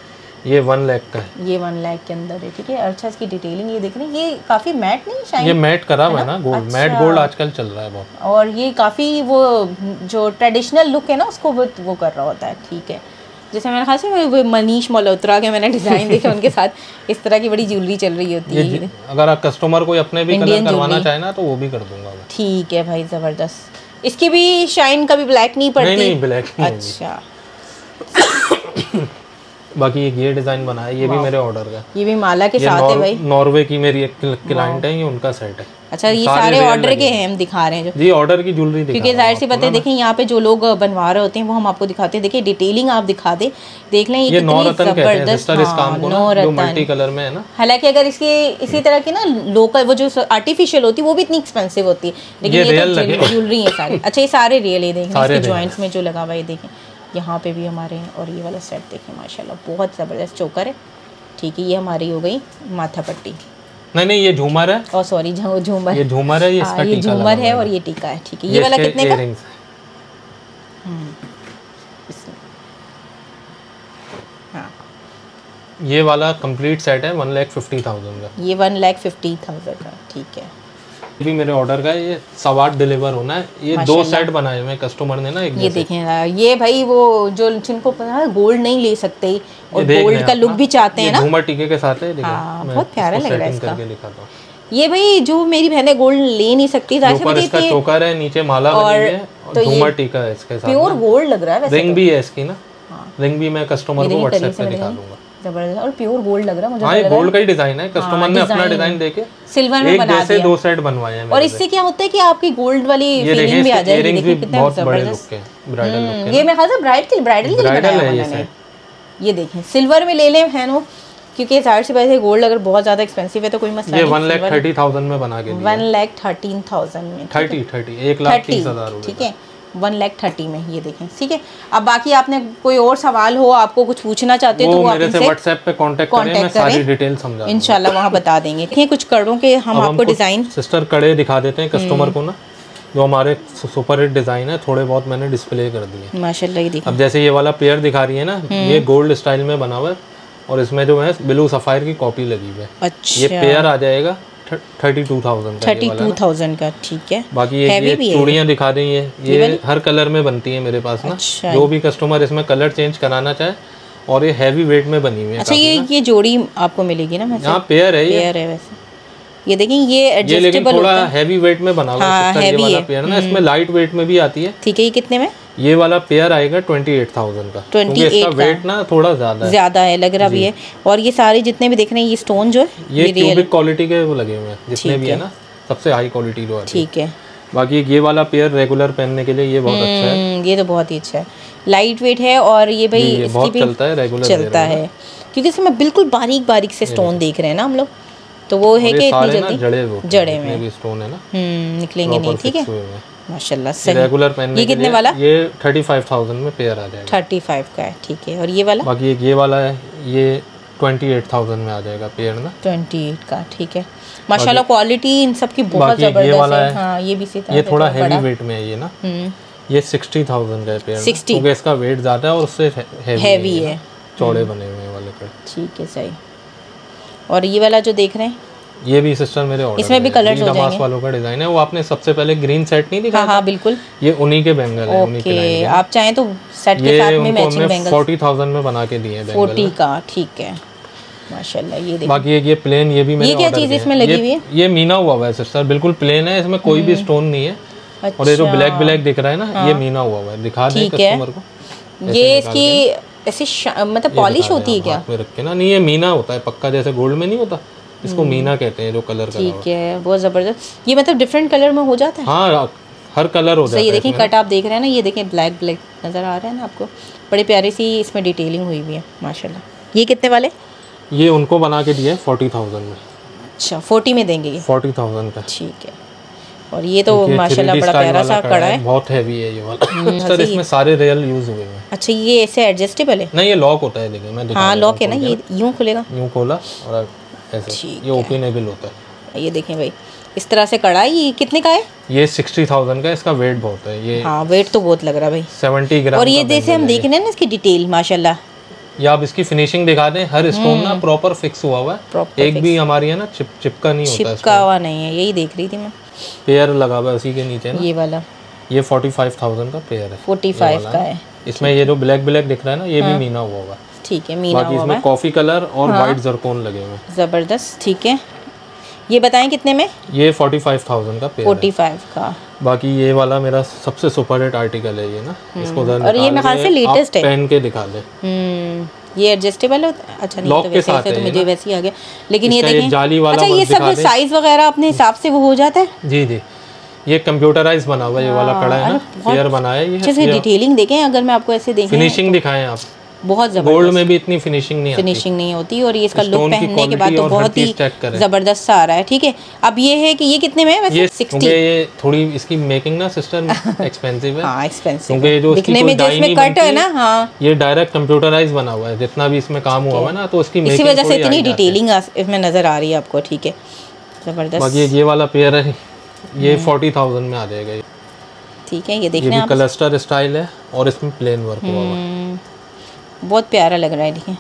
ये वन लाख का है। ये वन लाख के अंदर है, ठीक है। अच्छा, इसकी डिटेलिंग ये देख रहे हैं, ये काफी मैट नहीं शाइन, ये मैट करा हुआ है ना गोल्ड। अच्छा। मैट गोल्ड आजकल चल रहा है बहुत, और ये काफी वो जो ट्रेडिशनल लुक है ना उसको वो, वो कर रहा होता है, ठीक है। जैसे मेरे ख्याल से वो मनीष मल्होत्रा के मैंने डिजाइन देखे, उनके साथ इस तरह की बड़ी ज्वेलरी चल रही होती है। अगर आप कस्टमर को अपने भी कलर करवाना चाहे ना तो वो भी कर दूंगा। ठीक है भाई, जबरदस्त। इसकी भी शाइन कभी ब्लैक नहीं पड़ती? नहीं, नहीं ब्लैक नहीं। अच्छा। बाकी ये डिजाइन बना है, ये भी मेरे ऑर्डर का, ये भी माला के साथ है भाई। नॉर्वे की मेरी एक क्लाइंट है, ये उनका सेट है। अच्छा, ये सारे ऑर्डर के हैं हम दिखा रहे हैं जो जी, ऑर्डर की ज्वेलरी, क्योंकि जाहिर सी बात है, देखें यहाँ पे जो लोग बनवा रहे होते हैं वो हम आपको दिखाते हैं। देखिए डिटेलिंग आप दिखा दे, देख लें, ये कितनी जबरदस्त मल्टी कलर में है ना। हालांकि अगर इसकी इसी तरह की ना लोकल वो जो आर्टिफिशियल होती है वो भी इतनी एक्सपेंसिव होती है, लेकिन ये तो ज्वेलरी है सारी। अच्छा, ये सारे रियल है, देखें इसके जॉइंट्स में जो लगा हुआ है, देखें यहाँ पे भी हमारे हैं। और ये वाला सेट देखें, माशाल्लाह बहुत ज़बरदस्त चोकर है, ठीक है। ये हमारी हो गई माथा पट्टी, नहीं नहीं ये झूमर है, और सॉरी झूमर, ये झूमर है, ये इसका ये झूमर है और ये टीका है, ठीक है। ये वाला कितने का? हाँ, ये वाला कंप्लीट सेट है वन लाख फिफ्टी थाउजेंड का, ये वन लाख फिफ्टी थाउजेंड का, ठीक है। ये भी मेरे ऑर्डर का है, ये सवाट डिलीवर होना है। ये दो सेट बनाए हुए कस्टमर ने ना, एक ये देखें, ये भाई वो जो जिनको पता है गोल्ड नहीं ले सकते और गोल्ड का लुक भी चाहते हैं ना, झूमर टीके के साथ है। हाँ, बहुत प्यारा लग रहा है इसका। ये भाई जो मेरी बहनें गोल्ड ले नहीं सकती, ऊपर इसका चोकर है, नीचे माला बनी हुई है, और झूमर टीका है इसके साथ, प्योर गोल्ड लग रहा है वैसे। रिंग भी है इसकी ना, रिंग भी मैं कस्टमर को व्हाट्सएप पे दिखा दूंगा। जबरदस्त, और प्योर गोल्ड लग रहा है मुझे। हाँ, ये गोल्ड का ही डिजाइन है, कस्टमर ने अपना डिजाइन देके सिल्वर में बना दिया, दो सेट बनवाए हैं। और इससे क्या होता है कि आपकी गोल्ड वाली फीलिंग भी आ जाएगी। देखिए कितना जबरदस्त, ब्राइडल लुक। ये मैं खासा ब्राइड के ब्राइडल के लिए बनाया मैंने। ये देखें, सिल्वर में ले लें है नो, क्योंकि जाहिर सी बात है गोल्ड अगर बहुत ज्यादा एक्सपेंसिव है तो कोई मसला नहीं। ये वन लाख थर्टी थाउजेंड में बना के वन लाख थर्टीन थाउजेंड में, थर्टी थर्टी एक लाख तीस हजार, ठीक है, वन लाख थर्टी में। ये देखें, ठीक है। अब बाकी आपने कोई और सवाल हो, आपको कुछ पूछना चाहते हो तो मेरे से व्हाट्सएप पे कांटेक्ट करें, मैं सारी डिटेल समझा इंशाल्लाह वहाँ बता देंगे। ठीक है, कुछ कड़ों के हम आपको डिजाइन सिस्टर कड़े दिखा देते हैं कस्टमर को ना, जो हमारे सुपर हिट डिजाइन है, थोड़े बहुत मैंने डिस्प्ले कर दिए माशाल्लाह। ये देखिए, अब जैसे ये वाला पेयर दिखा रही है ना, ये गोल्ड स्टाइल में बना हुआ है, और इसमें जो है ब्लू सफायर की कॉपी लगी हुई है। अच्छा, ये पेयर आ जाएगा थर्टी टू थाउजेंड का, थर्टी टू थाउजेंड का, ठीक है। बाकी ये, ये चूड़ियाँ दिखा दी है, ये हर कलर में बनती है मेरे पास ना। अच्छा, जो भी कस्टमर इसमें कलर चेंज कराना चाहे, और ये हैवी वेट में बनी हुई है। अच्छा, ये ये जोड़ी आपको मिलेगी ना? यहाँ पेयर है, पेयर है वैसे। ये देखिए, ये एडजस्टेबल होता है, थोड़ा हैवी वेट में बना हुआ है ये वाला पेयर ना, इसमें लाइट वेट में भी आती है। ठीक है, ये कितने में? ये वाला पेयर आएगा ट्वेंटी एट थाउजेंड का, ट्वेंटी एट का वेट ना थोड़ा ज्यादा है, ज्यादा है लग रहा भी है। और ये सारे जितने भी देख रहे हैं, ये स्टोन जो है ये क्यूबिक क्वालिटी के वो लगे हुए हैं, जितने भी है ना, सबसे हाई क्वालिटी जो है। ठीक है, बाकी ये वाला पेयर रेगुलर पहनने के लिए ये बहुत अच्छा है, ये तो बहुत ही अच्छा है, लाइट वेट है और ये भाई ये बहुत भी चलता है, रेगुलर चलता है क्योंकि इसमें बिल्कुल बारीक बारीक से स्टोन देख रहे हैं ना हम लोग, तो वो है कि इतनी जल्दी जड़े जड़े में भी स्टोन है ना, हम्म निकलेंगे नहीं। ठीक है माशाल्लाह सही। रेगुलर पहनने ये कितने वाला? ये थर्टी फाइव थाउजेंड में पेयर आ जाएगा। थर्टी फाइव का है ठीक है। और ये वाला? बाकी एक ये वाला है, ये ट्वेंटी एट थाउजेंड में आ जाएगा पेयर ना, ट्वेंटी एट का ठीक है माशाल्लाह। क्वालिटी इन सब की बहुत जबरदस्त है। हाँ ये भी ये थोड़ा हैवी वेट में है ये ना, ये सिक्सटी थाउजेंड का है पेयर, क्योंकि इसका वेट ज़्यादा है और उससे हैवी है, चौड़े बने हुए वाले पे। ठीक है सही। और ये वाला जो देख रहे हैं ये भी सिस्टर मेरे ऑर्डर, इसमें भी कलर्स हो जाएंगे। वालों का डिजाइन है, वो आपने सबसे पहले ग्रीन सेट नहीं दिखाया? हाँ, हाँ बिल्कुल, ये उन्हीं के बैंगल है, उन्हीं के लाइन के। आप चाहें तो सेट के साथ में मैचिंग बैंगल फोर्टी थाउजेंड में बना के दिए हैं, फोर्टी का ठीक है माशाल्लाह। ये देखिए बाकी एक ये प्लेन, ये भी मेरे ये क्या चीज इसमें लगी हुई है? ये मीना हुआ हुआ है सिस्टर, बिल्कुल प्लेन है, इसमें कोई भी स्टोन नहीं है। अच्छा। और ये जो ब्लैक ब्लैक दिख रहा है ना, ये मीना हुआ हुआ है, दिखा दें कस्टमर को। ये इसकी ऐसी मतलब पॉलिश होती है क्या? में रख के ना, नहीं ये मीना होता है पक्का, जैसे गोल्ड में नहीं होता, इसको मीना कहते हैं जो कलर का। ठीक है बहुत जबरदस्त। ये मतलब डिफरेंट कलर में हो जाता है? हाँ हर कलर हो जाता है। ये देखिए कट आप देख रहे हैं ना, ये देखिए ब्लैक ब्लैक नजर आ रहा है ना आपको, बड़ी प्यारी सी इसमें डिटेलिंग हुई हुई है माशाल्लाह। ये कितने वाले? ये उनको बना के दिया है फोर्टी थाउजेंड में। अच्छा फोर्टी में देंगे ये? फोर्टी थाउजेंड का ठीक है। और ये तो माशाल्लाह बड़ा प्यारा सा कड़ा है, बहुत हैवी है ये वाला सर, इसमें सारे रियल यूज हुए हैं। अच्छा ये ऐसे एडजस्टेबल है? नहीं ये लॉक होता है, देखिए मैं दिखा हाँ लॉक है ना, ये यूं खुलेगा, यूं खोला और ऐसे ये ओपनेबल होता है। ये देखें भाई इस तरह से कड़ा है। ये कितने का है? ये सिक्सटी थाउजेंड का, इसका वेट बहुत है ये। हाँ वेट तो बहुत लग रहा है भाई, सेवेंटी ग्राम। और ये जैसे हम देख रहे हैं ना इसकी डिटेल माशाल्लाह, या आप इसकी फिनिशिंग दिखा दें, हर स्टोन ना प्रॉपर फिक्स हुआ हुआ है, एक भी हमारी है ना चिप चिपका नहीं होता है, चिपका हुआ नहीं है, यही देख रही थी मैं। पेयर लगा हुआ है उसी के नीचे ना, ये वाला ये फोर्टी फाइव थाउजेंड का पेयर है, फोर्टी फाइव का है। इसमें ये जो ब्लैक ब्लैक दिख रहा है ना, ये भी मीना हुआ होगा। ठीक है मीना हुआ, इसमें कॉफी कलर और वाइट जरकोन लगे हुए हैं, जबरदस्त। ठीक है ये बताएं कितने में? ये फोर्टी फाइव थाउजेंड का पेयर, फोर्टी फाइव का। बाकी ये वाला मेरा सबसे सुपर हिट आर्टिकल है ये ना, इसको और ये मेरे ख्याल से लेटेस्ट है, पहन के दिखा दे। ये एडजस्टेबल है? अच्छा नहीं लॉक तो के वैसे साथ तो है मुझे वैसे ही आ गया, लेकिन ये देखें जाली वाला। अच्छा ये सब साइज वगैरह अपने हिसाब से वो हो जाता है? जी जी ये कंप्यूटराइज बना हुआ ये वाला कड़ा है ना, पेयर बनाया ये। अच्छे से डिटेलिंग देखें, अगर मैं आपको ऐसे देखें, फिनिशिंग दिखाएं आप, बहुत जबरदस्त। गोल्ड में भी इतनी फिनिशिंग नहीं फिनिशिंग नहीं होती, और ये इसका लुक पहनने के बाद तो बहुत ही जबरदस्त सा आ रहा है। ठीक है अब ये है कि ये कितने में है वैसे? सिक्सटी। ये थोड़ी इसकी मेकिंग ना सिस्टर एक्सपेंसिव है। हाँ एक्सपेंसिव क्योंकि जो दिखने में, जो इसमें कट है ना, हाँ ये डायरेक्ट कंप्यूटराइज बना हुआ है, जितना भी इसमें काम हुआ है ना, तो उसकी इसी वजह से इतनी डिटेलिंग इसमें नजर आ रही है आपको। ठीक है जबरदस्त। बाकी ये वाला पेयर है, ये फोर्टी थाउजेंड में आ जाएगा। ठीक है ये देखने आप, क्लस्टर स्टाइल है और इसमें प्लेन वर्क हुआ हुआ है, बहुत प्यारा लग रहा है, देखिए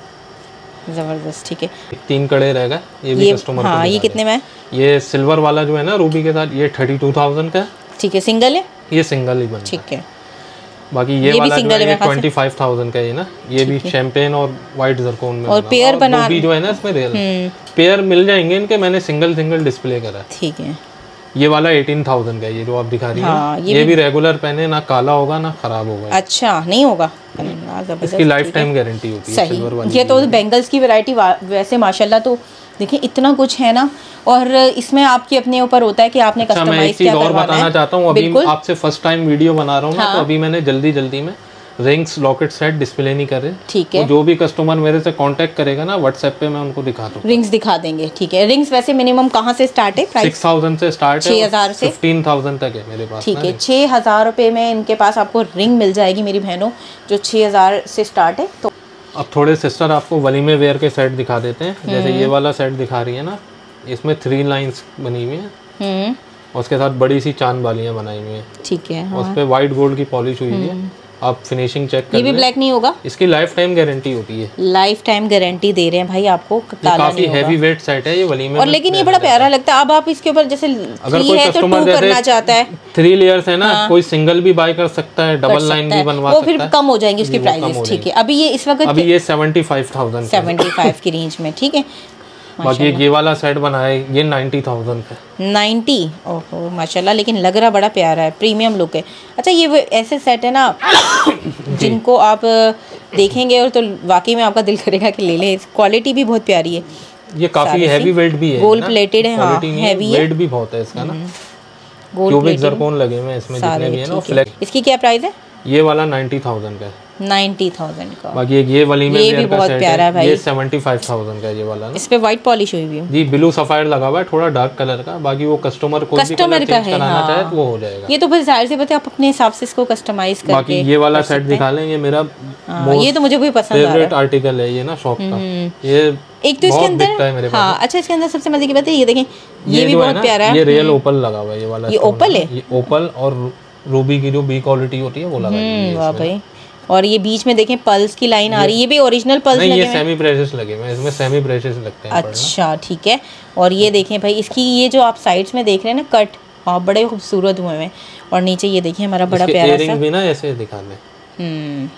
जबरदस्त। ठीक है तीन कड़े रहेगा ये भी कस्टमर। हाँ ये कितने में है? ये सिल्वर वाला जो है ना रूबी के साथ, ये थर्टी टू थाउजेंड का है। ठीक है सिंगल है? ये सिंगल ही बना। ठीक है बाकी ये, ये वाला जो है ट्वेंटी फाइव थाउजेंड का है ना, ये भी शैंपेन और वाइट जरकोन में। और पेयर बना रूबी जो है ना इसमें रियल पेयर मिल जाएंगे इनके, मैंने सिंगल सिंगल डिस्प्ले करा। ठीक है ये वाला एटीन थाउजेंड का है, ये जो आप दिखा रही हाँ, है, ये, ये भी, भी रेगुलर पहने ना काला होगा ना खराब होगा। अच्छा नहीं होगा, इसकी लाइफ टाइम गारंटी होती है सिल्वर वाली। ये तो बैंगल्स की वैरायटी वैसे माशाल्लाह तो देखिए इतना कुछ है ना, और इसमें आपके अपने ऊपर होता है कि आपने कस्टमाइज क्या करवाना है। और बताना चाहता हूँ, अभी आपसे फर्स्ट टाइम वीडियो बना रहा हूँ ना, तो अभी मैंने जल्दी जल्दी में रिंग्स लॉकेट सेट डिस्प्ले नहीं कर रहे। ठीक है जो भी कस्टमर मेरे से कांटेक्ट करेगा ना व्हाट्सएप पे, मैं उनको दिखा दूँ, रिंग्स दिखा देंगे। ठीक है रिंग्स वैसे मिनिमम कहाँ से स्टार्ट है? सिक्स थाउजेंड से स्टार्ट है, छह हजार से फिफ्टीन थाउजेंड तक है मेरे पास। ठीक है छः हजार रुपये में इनके पास आपको रिंग मिल जाएगी मेरी बहनों, जो छः हजार से स्टार्ट है। तो अब थोड़े सिस्टर आपको वलीमे वेयर के सेट दिखा देते हैं, जैसे ये वाला सेट दिखा रही है ना, इसमें थ्री लाइंस बनी हुई है, उसके साथ बड़ी सी चांद बालियां बनाई हुई हैं। ठीक है उस पे व्हाइट गोल्ड की पॉलिश हुई है। आप फिनिशिंग चेक कर, ये भी ब्लैक नहीं होगा? इसकी लाइफ टाइम गारंटी होती है, लाइफ टाइम गारंटी दे रहे हैं भाई आपको, काला काफी हैवी वेट सेट है ये वलीमे। और लेकिन ये बड़ा प्यारा लगता है। अब आप इसके ऊपर जैसे अगर कोई कस्टमर तो करना चाहता है, थ्री लेयर्स है ना, कोई सिंगल भी बाय कर सकता है, डबल लाइन भी बनवा सकता है, वो फिर कम हो जाएंगी उसकी प्राइसेस। ठीक है अभी ये इस वक्त अभी ये seventy five thousand seventy five की रेंज में। ठीक है बाकी ये वाला सेट बना है, ये नाइन्टी थाउजेंड का। नाइन्टी ओहो माशाल्लाह, लेकिन लग रहा बड़ा प्यारा है, प्रीमियम लुक है। अच्छा ये वो ऐसे सेट है ना जिनको आप देखेंगे और तो वाकई में आपका दिल करेगा कि ले लें, क्वालिटी भी बहुत प्यारी है। ये काफी हैवी वेट भी है, गोल्ड प्लेटेड है, हाँ हैवी वेट भी बहुत है इसका ना, क्यूबिक ज़रकोन लगे हुए हैं इसमें जितने भी है ना फ्लैग। इसकी क्या प्राइस है? ये वाला नाइन्टी थाउजेंड का है। नाइन्टी थाउजेंड का। बाकी एक ये वाली में ये भी बहुत प्यारा है भाई, ये सेवेंटी फाइव थाउजेंड का है ये वाला ना। इस पे व्हाइट पॉलिश हुई हुई है जी, ब्लू सफायर लगा हुआ है, थोड़ा डार्क कलर का। बाकी वो कस्टमर को कस्टमर का है, कराना चाहे तो वो हो जाएगा। ये तो बस जाहिर सी बात है, आप अपने हिसाब से इसको कस्टमाइज करके। बाकी ये वाला सेट दिखा लें, ये मेरा ये तो मुझे भी पसंद आ रहा है, फेवरेट आर्टिकल है ये ना शॉप का। ये एक तो इसके अंदर हाँ अच्छा, इसके अंदर सबसे मजे की बात है ये देखें, ये भी बहुत प्यारा है। ये रियल ओपल लगा हुआ है ये वाला। ये ओपल है, ये ओपल और रूबी की जो बी क्वालिटी होती है वो लगा है। वाह भाई। और ये बीच में देखें पल्स की लाइन आ रही है, ये भी ओरिजिनल पल्स लगे हैं? नहीं, ये सेमी ब्रशेस लगे हुए हैं, इसमें सेमी ब्रशेस लगते हैं। अच्छा ठीक है। और ये देखें भाई, इसकी ये जो आप साइड्स में देख रहे हैं ना कट, हाँ बड़े खूबसूरत हुए हैं। और नीचे ये देखिए हमारा बड़ा प्यारा सा भी ना ऐसे दिखा दें, हम्म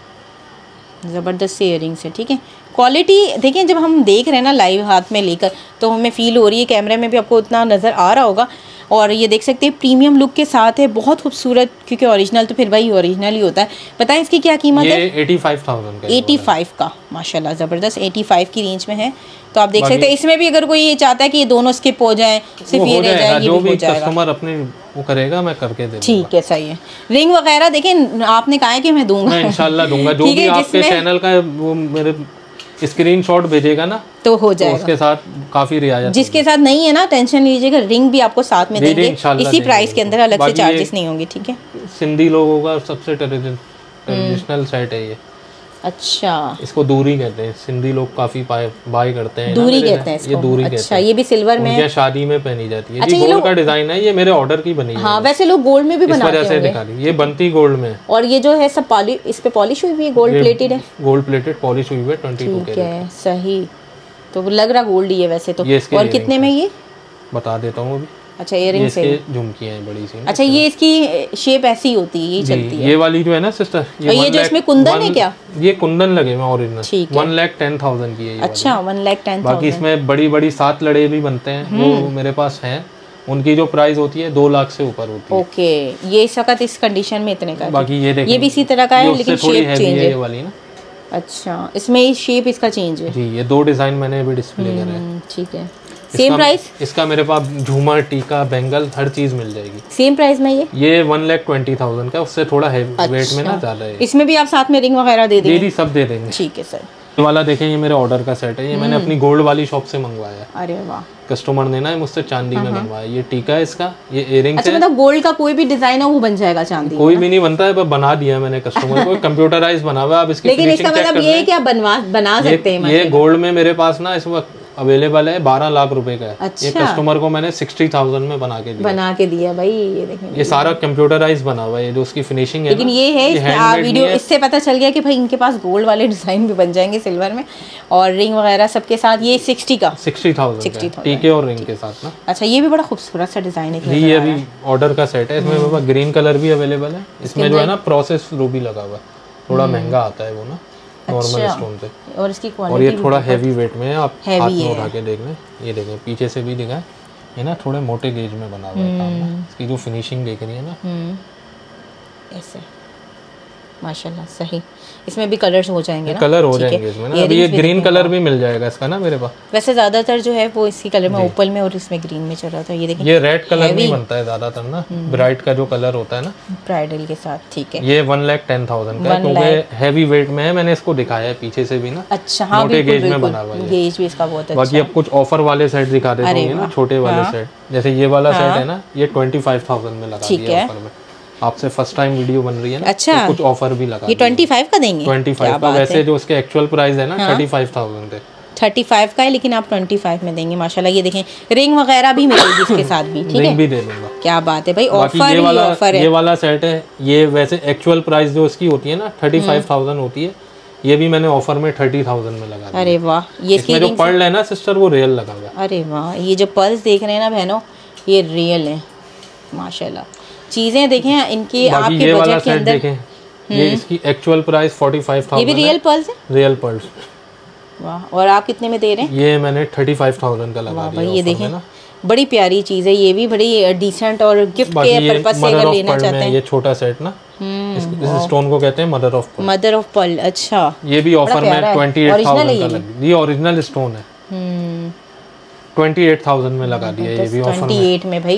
ज़बरदस्त से इयरिंग्स है। ठीक है, क्वालिटी देखें, जब हम देख रहे हैं ना लाइव हाथ में लेकर तो हमें फील हो रही है, कैमरे में भी आपको उतना नज़र आ रहा होगा। और ये देख सकते हैं प्रीमियम लुक के साथ है, बहुत खूबसूरत, क्योंकि ओरिजिनल तो फिर भाई ओरिजिनल ही होता है। बताएं इसकी क्या कीमत है? एटी फाइव थाउजेंड का। एटी फाइव का माशाल्लाह ज़बरदस्त, एटी फाइव की रेंज में है। तो आप देख सकते हैं इसमें भी अगर कोई ये चाहता है कि ये दोनों स्किप हो जाएं, सिर्फ ये रह जाए, ये भी हो जाएगा। कस्टमर अपने वो करेगा, मैं करके दे दूंगा। ठीक है, सही है। रिंग वगैरह देखें, आपने कहा है कि मैं दूंगा, मैं इंशाल्लाह दूंगा। जो भी आपके चैनल का वो मेरे स्क्रीनशॉट भेजेगा ना तो हो जाएगा, तो उसके साथ काफी रियायत। जिसके साथ नहीं है ना टेंशन लीजिएगा, रिंग भी आपको साथ में देंगे इसी प्राइस के अंदर, अलग से चार्जेस नहीं होंगे। ठीक है, सिंधी लोगों का सबसे ट्रेडिशनल सेट है ये। अच्छा, इसको दूरी कहते हैं, सिंधी लोग काफी बाय करते हैं। दूरी कहते हैं इसको। ये दूरी अच्छा, कहते हैं। ये भी सिल्वर में है, शादी में पहनी जाती है। अच्छा, ये गोल्ड का डिजाइन है, ये मेरे ऑर्डर की बनी है। हाँ, वैसे लोग गोल्ड में भी बनाते हैं, दिखा दी। ये बनती गोल्ड में। और ये जो है सब पॉलिश, इस पे पॉलिश हुई हुई है, गोल्ड प्लेटेड है। गोल्ड प्लेटेड पॉलिश हुई है, ट्वेंटी टू ठीक है, सही। तो लग रहा गोल्ड ही है वैसे तो। और कितने में ये बता देता हूँ अभी। अच्छा, इयरिंग से झुमकी है बड़ी सी। अच्छा, ये इसकी शेप ऐसी होती है, ये चलती है। ये वाली जो है ना सिस्टर, ये, ये जो इसमें कुंदन है क्या? ये कुंदन लगे हुए original. One lakh ten thousand की है ये। अच्छा, वन लाख टेन। बाकी इसमें बड़ी बड़ी सात लड़े भी बनते हैं, वो मेरे पास हैं। उनकी जो प्राइस होती है दो लाख से ऊपर होती है। ओके, ये इस वक्त इस कंडीशन में इतने का। बाकी ये देखिए, ये भी इसी तरह का है लेकिन शेप चेंज है ये वाली ना। अच्छा, इसमें शेप इसका चेंज है जी। ये दो डिजाइन मैंने अभी डिस्प्ले करा है। ठीक है, सेम प्राइस इसका मेरे पास झूमर, टीका, बैंगल हर चीज मिल जाएगी सेम प्राइस में। ये ये वन लाख ट्वेंटी थाउजेंड का, उससे थोड़ा है वेट में ना ज्यादा है। इसमें भी आप साथ में रिंग वगैरह दे देंगे? सब दे देंगे। ठीक है सर। ये वाला देखें, ये मेरे ऑर्डर का सेट है, ये मैंने अपनी गोल्ड वाली शॉप से मंगवाया। अरे वाह, कस्टमर ने ना मुझसे चांदी में बनवाया। ये टीका है इसका, ये इयरिंग्स अच्छा, मतलब गोल्ड का कोई भी डिजाइन है वो बन जाएगा चांदी? कोई भी नहीं बनता है, पर बना दिया मैंने कस्टमर को, कंप्यूटराइज बना हुआ। आप इसकी लेकिन इसका मतलब ये है कि आप बनवा बना सकते हैं। ये गोल्ड में मेरे पास ना इस वक्त अवेलेबल है, बारह लाख रुपए का है। अच्छा। ये कस्टमर को मैंने सिक्सटी थाउजेंड में बना के दिया। बना के दिया भाई, ये देखें, ये सारा कंप्यूटराइज बना हुआ है, जो उसकी फिनिशिंग है। लेकिन ये है ये आ, वीडियो इससे पता चल गया कि भाई इनके पास गोल्ड वाले डिजाइन भी बन जाएंगे सिल्वर में, और रिंग वगैरह सबके साथ। ये सिक्सटी का सिक्सटी थाउजेंड टीके और रिंग के साथ ना। अच्छा, ये भी बड़ा खूबसूरत सा डिजाइन है। ये अभी ऑर्डर का सेट है, इसमें ग्रीन कलर भी अवेलेबल है। इसमें जो है ना प्रोसेस रूबी लगा हुआ है, थोड़ा महंगा आता है वो ना, नॉर्मल स्टोन से। और इसकी क्वालिटी, और ये थोड़ा हैवी वेट में है, आप हाथ में उठा के देख लें। ये देखें, पीछे से भी दिखा है, ये ना थोड़े मोटे गेज में बना हुआ है काम ना। इसकी जो फिनिशिंग देख रही है ना, ऐसे माशाल्लाह सही। इसमें भी कलर्स हो जाएंगे ना? कलर हो जाएंगे इसमें ना। अभी ये ग्रीन कलर भी मिल जाएगा इसका ना मेरे पास। वैसे ज्यादातर जो है वो इसी कलर में, ओपल में और इसमें ग्रीन में चल रहा था। ये देखिए, ये रेड कलर नहीं बनता है ज्यादातर ना, ब्राइट का जो कलर होता है ना, ब्राइडल के साथ। ठीक है, ये वन लाख टेन थाउजेंड का, क्योंकि हैवी वेट में है। मैंने इसको दिखाया है पीछे से भी ना। अच्छा, हाँ, मोटे गेज में बना हुआ है, गेज भी इसका बहुत अच्छा। बाकी अब कुछ ऑफर वाले सेट दिखा देते हैं ना, छोटे वाले सेट। जैसे ये वाला सेट है ना, ये ट्वेंटी फाइव थाउजेंड में लगा दिया ऑफर में। आपसे फर्स्ट टाइम वीडियो बन रही है ना, अच्छा, तो कुछ ऑफर भी लगा। ये ट्वेंटी फाइव का देंगे? ट्वेंटी फाइव का। वैसे जो उसके एक्चुअल प्राइस है ना, थर्टी फाइव थाउजेंड है। थर्टी फाइव का है, लेकिन आप ट्वेंटी फाइव में देंगे माशाल्लाह। ये देखें, रिंग वगैरह भी मिलेगी इसके साथ भी। ठीक है, रिंग भी दे दूंगा। क्या बात है भाई, ऑफर ही ऑफर है। ये वाला सेट है, ये वैसे एक्चुअल प्राइस जो इसकी होती है ना थर्टी फाइव थाउजेंड होती है, ये भी मैंने ऑफर में थर्टी थाउजेंड में लगा। अरे वाह, ये इसमें जो पर्ल है ना सिस्टर, वो रियल लगा हुआ है। अरे वाह, ये जो पर्ल्स देख रहे हैं ना बहनों, ये रियल है माशाल्लाह। चीजें देखें इनकी, आपके बजट के अंदर देखें। ये इसकी actual price forty five thousand. ये भी रियल पर्ल्स है? Real pearls. वाह, और आप कितने में दे रहे हैं? ये मैंने थर्टी फाइव थाउजेंड का लगा दिया। ये देखें ना, बड़ी प्यारी चीज है, ये भी बड़ी डिसेंट और गिफ्ट के पर्पस से अगर लेना चाहते हैं। ये छोटा सेट ना, इस स्टोन को कहते हैं mother of pearl. Mother of pearl, अच्छा। ये भी ऑफर में ट्वेंटी एट थाउजेंड का लगा। ये ओरिजिनल स्टोन है, ट्वेंटी एट थाउजेंड में लगा दिया। ये भी ऑफर में। ट्वेंटी एट में भाई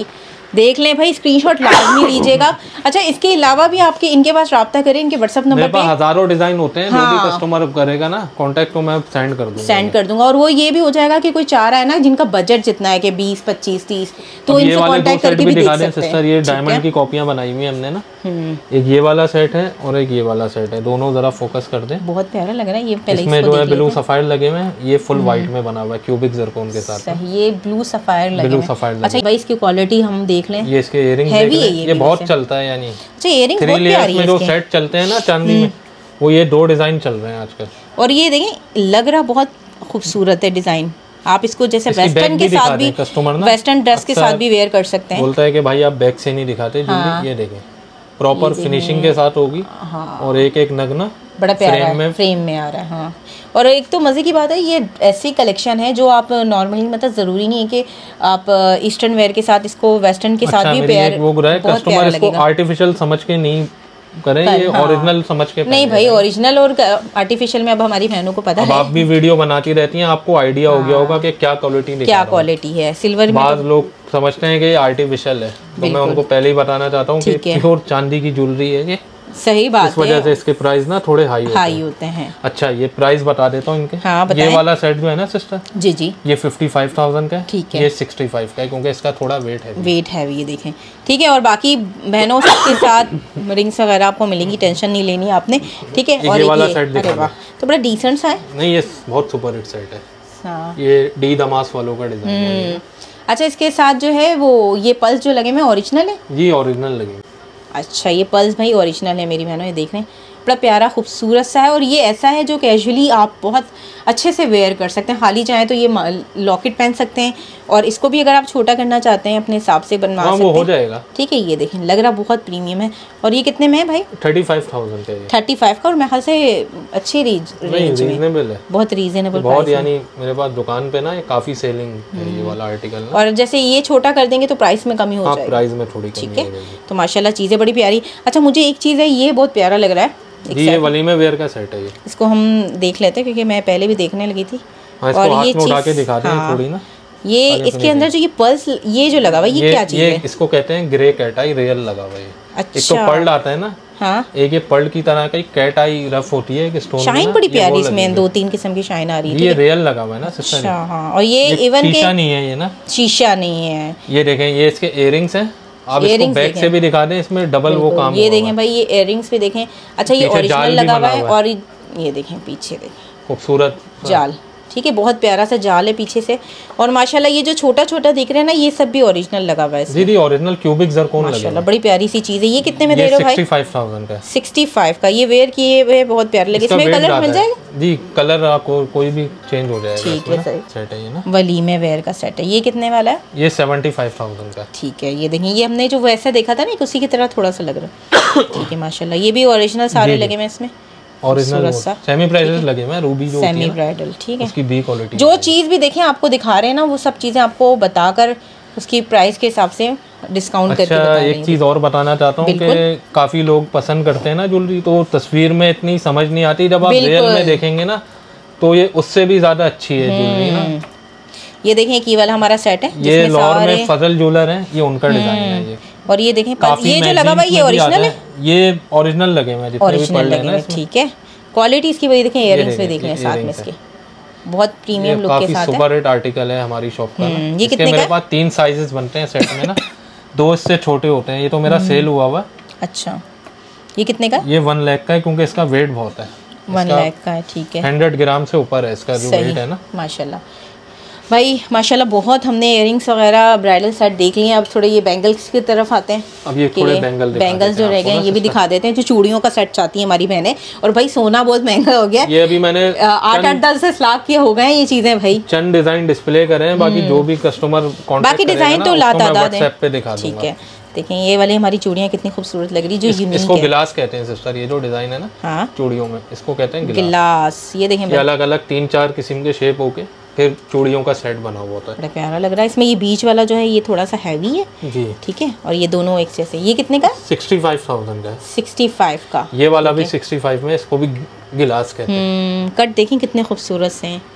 देख लें भाई, स्क्रीनशॉट लाजमी लीजिएगा। अच्छा, इसके अलावा भी आपके इनके पास रब्ता करें, इनके व्हाट्सएप नंबर पे हजारों डिजाइन होते हैं। हाँ। जो भी कस्टमर करेगा ना कांटेक्ट तो मैं सेंड कर दूंगा सेंड कर दूंगा। और वो ये भी हो जाएगा कि कोई चाह रहा है ना जिनका बजट जितना है कि बीस पच्चीस तीस, तो इनसे कांटेक्ट करके भी देख सकते हैं। सिस्टर ये डायमंड की कॉपियां बनाई हुई है हमने ना, एक ये वाला सेट है और एक ये वाला सेट है, दोनों जरा फोकस कर दें। बहुत प्यारा लग रहा है ये। पहले इसमें जो है ब्लू सफायर लगे हुए हैं, ये फुल व्हाइट में बना हुआ है क्यूबिक ज़रकोन के साथ। ये ब्लू सफायर लगे हुए हैं। अच्छा भाई, इसकी क्वालिटी हम देख लें। ये इसके इयररिंग्स हैवी है, ये बहुत चलता है। यानी अच्छा, इयररिंग्स बहुत प्यारी है। में जो सेट चलते हैं ना चांदी में, वो ये दो डिजाइन चल रहे हैं आजकल। और ये देखें, लग रहा बहुत खूबसूरत है डिजाइन। आप इसको जैसे वेस्टर्न के साथ भी, कस्टमर ना वेस्टर्न ड्रेस के साथ भी वेयर कर सकते हैं। बोलता है कि भाई आप बैक से नहीं दिखाते जल्दी। ये देखें, प्रॉपर फिनिशिंग के साथ होगी। हाँ। और एक एक नग ना बड़ा प्यारा फ्रेम में, फ्रेम में आ रहा है। हाँ। और एक तो मज़े की बात है, ये ऐसी कलेक्शन है जो आप नॉर्मली, मतलब ज़रूरी नहीं है कि आप ईस्टर्न वेयर के साथ इसको वेस्टर्न के अच्छा, साथ भी पेयर, वो कस्टमर इसको आर्टिफिशियल समझ के नहीं करें, ये ओरिजिनल समझ के नहीं भाई। ओरिजिनल और आर्टिफिशियल में अब हमारी बहनों को पता है। आप भी वीडियो बनाती रहती हैं, आपको आइडिया हो गया होगा कि क्या क्वालिटी क्या क्वालिटी है। सिल्वर में बाद लोग समझते हैं कि ये आर्टिफिशियल है, तो मैं उनको पहले ही बताना चाहता हूँ कि प्योर चांदी की ज्वेलरी है ये। सही बात है। इस वजह से इसके प्राइस ना थोड़े हाई होते हाई होते हैं। अच्छा, ये प्राइस बता देता हूँ इनके। हाँ, ये वाला सेट जो है ना सिस्टर, जी जी, ये फिफ्टी फाइव थाउजेंड का है। ठीक है। ये सिक्सटी फाइव का है क्योंकि इसका थोड़ा वेट है। वेट है ये देखें, ठीक है। और बाकी बहनों के साथ रिंग्स वगैरह आपको मिलेंगी, टेंशन नहीं लेनी आपने, ठीक है। और ये वाला सेट दिखा दो, तो बड़ा डिसेंट सा है। नहीं, ये बहुत सुपर हिट सेट है। ये डी दमास वालों का डिजाइन है। अच्छा, इसके साथ जो है वो ये पल्स जो लगे हुए ओरिजिनल है जी, ओरिजिनल लगे। अच्छा, ये पल्स भाई ओरिजिनल है मेरी बहनों, ये देख रहे हैं, बड़ा प्यारा खूबसूरत सा है। और ये ऐसा है जो कैजुअली आप बहुत अच्छे से वेयर कर सकते हैं। खाली चाहे तो ये लॉकेट पहन सकते हैं, और इसको भी अगर आप छोटा करना चाहते हैं अपने हिसाब से बनवा सकते हैं, वो हो जाएगा। ठीक है। ये देखें, लग रहा बहुत प्रीमियम है। और ये कितने में है भाई? थर्टी फाइव थाउजेंड का है। थर्टी फाइव का, और मेरे ख्याल से अच्छी रेंज रीजनेबल है, बहुत रीजनेबल बहुत। यानी मेरे पास दुकान पे ना ये काफी सेलिंग है ये वाला आर्टिकल। और जैसे ये छोटा कर देंगे तो प्राइस में कमी हो जाएगी। प्राइस में थोड़ी कमी ठीक है। तो माशाल्लाह चीज़ें बड़ी प्यारी। अच्छा, मुझे एक चीज़ है, ये बहुत प्यारा लग रहा है। ये वलीमे वेयर का सेट है ये। इसको हम देख लेते हैं क्योंकि मैं पहले भी देखने लगी थी। हाँ, और ये उठा के दिखाते हैं थोड़ी ना। ये इसके अंदर जो ये पर्स ये जो लगा हुआ है, ये क्या चीज है? इसको कहते हैं ग्रे कैट आई रियल लगा हुआ है। अच्छा। एक तो पर्ल आता है ना, हाँ, एक ये पर्ल की तरह का कैट आई रफ होती है, एक स्टोन शाइन बड़ी प्यारी, इसमें दो तीन किस्म की शाइन आ रही है। ये रियल लगा हुआ है ना सिस्टर। अच्छा, हाँ। और ये इवन के शीशा नहीं है ये ना, शीशा नहीं है। ये देखें, ये इसके इयररिंग्स हैं। आप इसको बैक से भी दिखा दें, इसमें डबल वो काम। ये देखें भाई, ये इयररिंग्स भी देखें। अच्छा, ये ओरिजिनल लगा हुआ है। और ये देखें पीछे देखें, खूबसूरत जाल, ठीक है, बहुत प्यारा सा जाल है पीछे से। और माशाल्लाह ये जो छोटा छोटा दिख रहे हैं ना, ये सब भी ओरिजिनल लगा हुआ है। जी जी, ओरिजिनल क्यूबिक ज़रकोन लगा है। माशाल्लाह बड़ी प्यारी सी चीज़ है। ये कितने में दे रहे हो भाई? सिक्सटी फाइव थाउजेंड का। सिक्सटी फाइव का ये वेयर किए हुए बहुत प्यारे लगे। इसमें कलर मिल जाएगा? जी, कलर आपको कोई भी चेंज हो जाएगा। ठीक है, सही सेट है ये ना, वलीमे वेयर का सेट है। ये कितने वाला है? ये सेवेंटी फाइव थाउजेंड का। ठीक है। ये देखिए, ये हमने जो वैसा देखा था ना, उसी की तरह थोड़ा सा लग रहा है। ठीक है, माशाल्लाह। ये भी ओरिजिनल सारे लगे हुए इसमें, ओरिजिनल सेमी ब्राइडल लगे हुए हैं, रूबी जो सेमी ब्राइडल, ठीक है। उसकी बी क्वालिटी, जो चीज़ भी देखें आपको दिखा रहे हैं ना, वो सब चीज़ें आपको बताकर उसकी प्राइस के हिसाब से डिस्काउंट करके बता रहे हैं। एक चीज़ और बताना चाहता हूँ कि काफ़ी लोग पसंद करते हैं ना ज्वेलरी, तो तस्वीर में इतनी समझ नहीं आती, जब आप रियल में देखेंगे ना तो ये उससे भी ज़्यादा अच्छी है ज्वेलरी ना। ये देखें, की वाला हमारा सेट है, ये लाहौर में फजल ज्वेलर है, ये उनका डिजाइन है ये। और ये देखें, ये जो लगा हुआ है ये ओरिजिनल है, ये ओरिजिनल लगे हुए हैं जितने भी पर्ल है ना, ठीक है। क्वालिटी इसकी वही देखें, इयररिंग्स भी देख लें साथ में इसके, बहुत प्रीमियम लुक के साथ है। सुपर हिट आर्टिकल है हमारी शॉप का। ये कितने का? मेरे पास तीन साइजेस बनते हैं सेट में ना, दो इससे छोटे होते हैं। ये तो मेरा सेल हुआ हुआ। अच्छा, ये कितने का? ये वन लाख का है क्योंकि इसका वेट बहुत है। वन लाख का है, ठीक है। हंड्रेड ग्राम से ऊपर है इसका जो वेट है ना। माशाल्लाह भाई, माशाल्लाह बहुत हमने इयरिंग्स वगैरह ब्राइडल सेट देख लिए। अब थोड़े ये बैंगल्स की तरफ आते हैं। अब ये थोड़े बैंगल बैंगल्स जो रह गए हैं ये भी दिखा देते हैं, जो चूड़ियों का सेट चाहती है हमारी बहनें। और भाई सोना बहुत महंगा हो गया, ये अभी मैंने आठ आठ दस दस लाख के हो गए ये चीजें भाई। चंद डिजाइन डिस्प्ले करे हैं, बाकी जो भी कस्टमर बाकी डिजाइन तो लातादाद है, पे दिखा दूंगा। ठीक है। देखें, ये वाली हमारी चूड़ियाँ कितनी खूबसूरत लग रही, जो यूनिक है। इसको गिलास कहते हैं सिस्टर, ये जो डिजाइन है ना, हाँ, चूड़ियों में इसको कहते हैं गिलास। ये देखें, अलग अलग तीन चार किस्म के शेप होके फिर चूड़ियों का सेट बना हुआ होता है। बड़ा प्यारा लग रहा है। इसमें ये बीच वाला जो है ये थोड़ा सा हैवी है जी, ठीक है। और ये दोनों एक जैसे। ये कितने का? सिक्सटी फाइव थाउजेंड का। सिक्सटी फाइव का। ये वाला भी सिक्सटी फाइव में, इसको भी गिलास कहते हैं। कट देखें कितने खूबसूरत से हैं,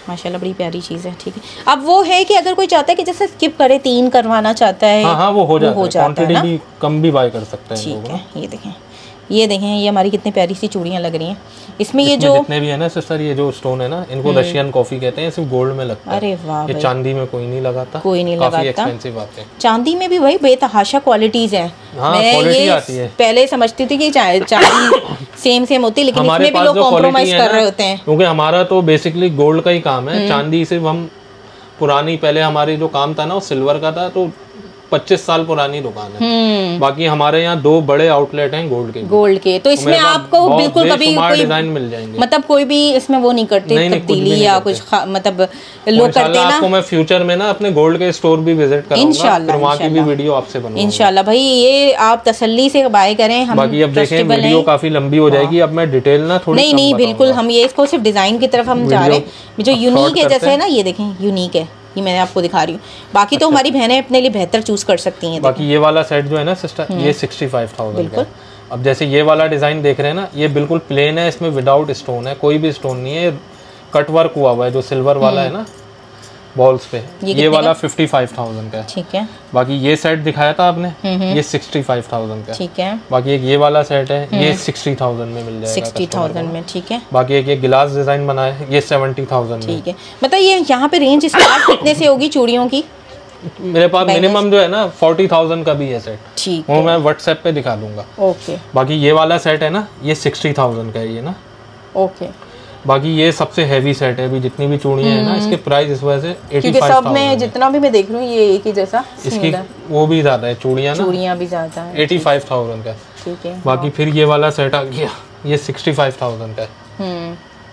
माशाल्लाह बड़ी प्यारी चीज़ है। ठीक है, अब वो है कि अगर कोई चाहता है कि जैसे स्किप करे, तीन करवाना चाहता है, हाँ हाँ वो हो जाता, वो हो जाता है, क्वांटिटी भी कम भी बाय कर सकते हैं। ठीक है, ये देखें, ये देखें, ये हमारी कितनी प्यारी सी चूड़ियाँ लग रही हैं इसमें। ये जो जितने भी है ना सिस्टर, ये जो स्टोन है ना, इनको रशियन कॉफी कहते हैं, सिर्फ गोल्ड में लगता है। अरे वाह, ये चांदी में कोई नहीं लगाता, कोई नहीं लगाता, एक्सपेंसिव आते हैं। चांदी में भी भाई बेतहाशा क्वालिटीज हैं। हाँ, मैं ये आती है। पहले समझती थी कि चांदी सेम सेम होती है, लेकिन इसमें भी लोग कॉम्प्रोमाइज कर रहे होते हैं, क्योंकि हमारा तो बेसिकली गोल्ड का ही काम है। चांदी सिर्फ हम पुरानी, पहले हमारी जो काम था ना वो सिल्वर का था, तो पच्चीस साल पुरानी दुकान है। बाकी हमारे यहाँ दो बड़े आउटलेट हैं गोल्ड के गोल्ड के तो इसमें आपको बिल्कुल कभी कोई डिजाइन मिल जाएंगे, मतलब कोई भी इसमें वो नहीं करते तब्दीली या कुछ, मतलब लोग करते ना। आपको मैं फ्यूचर में ना अपने गोल्ड के स्टोर भी विजिट करूंगा, इंशाल्लाह, वहाँ की भी वीडियो आपसे बनवाऊंगा इंशाल्लाह। भाई ये आप तसल्ली से बाय करें। हम बाकी अब देखें वीडियो काफी लंबी हो जाएगी, अब मैं डिटेल ना थोड़ी नहीं नहीं बिल्कुल, हम ये इसको सिर्फ डिजाइन की तरफ हम जा रहे हैं। जो यूनिक है जैसे है ना, ये देखें यूनिक है, ये मैंने आपको दिखा रही हूँ। बाकी तो हमारी बहनें अपने लिए बेहतर चूज कर सकती हैं। बाकी ये वाला सेट जो है ना सिस्टर, ये सिक्सटी फाइव थाउजेंड का। अब जैसे ये वाला डिजाइन देख रहे हैं ना, ये बिल्कुल प्लेन है, इसमें विदाउट स्टोन है, कोई भी स्टोन नहीं है, कट वर्क हुआ हुआ है। जो सिल्वर वाला है ना बॉल्स पे, ये, ये वाला फिफ्टी फाइव थाउजेंड का है। ठीक है। बाकी ये सेट दिखाया था आपने, ये सिक्सटी फाइव थाउजेंड का। ठीक है। बाकी एक ये वाला सेट है, ये सिक्सटी थाउजेंड में मिल जाएगा, सिक्सटी थाउजेंड में। ठीक है। बाकी एक ये गिलास डिजाइन बना है, ये सेवेंटी थाउजेंड में। ठीक है, मतलब ये यहाँ पे रेंज स्टार्ट कितने से होगी चूड़ियों की? मेरे पास मिनिमम जो है ना फोर्टी थाउजेंड का भी है सेट। ठीक वो मैं व्हाट्सएप पे दिखा दूंगा। ओके। बाकी ये वाला सेट है ना, ये सिक्सटी थाउजेंड का है ये ना। ओके। बाकी ये सबसे हैवी सेट है, अभी जितनी भी चूड़ियां हैं ना, इसके प्राइस इस वजह से एटी फाइव थाउजेंड। सब में जितना भी मैं देख रही हूँ ये एक ही जैसा, इसकी वो भी ज्यादा है चूड़ियां ना, चूड़ियां भी ज्यादा है। एटी फाइव थाउजेंड का। ठीक है। बाकी फिर ये वाला सेट आ गया, ये सिक्सटी फाइव थाउजेंड का है।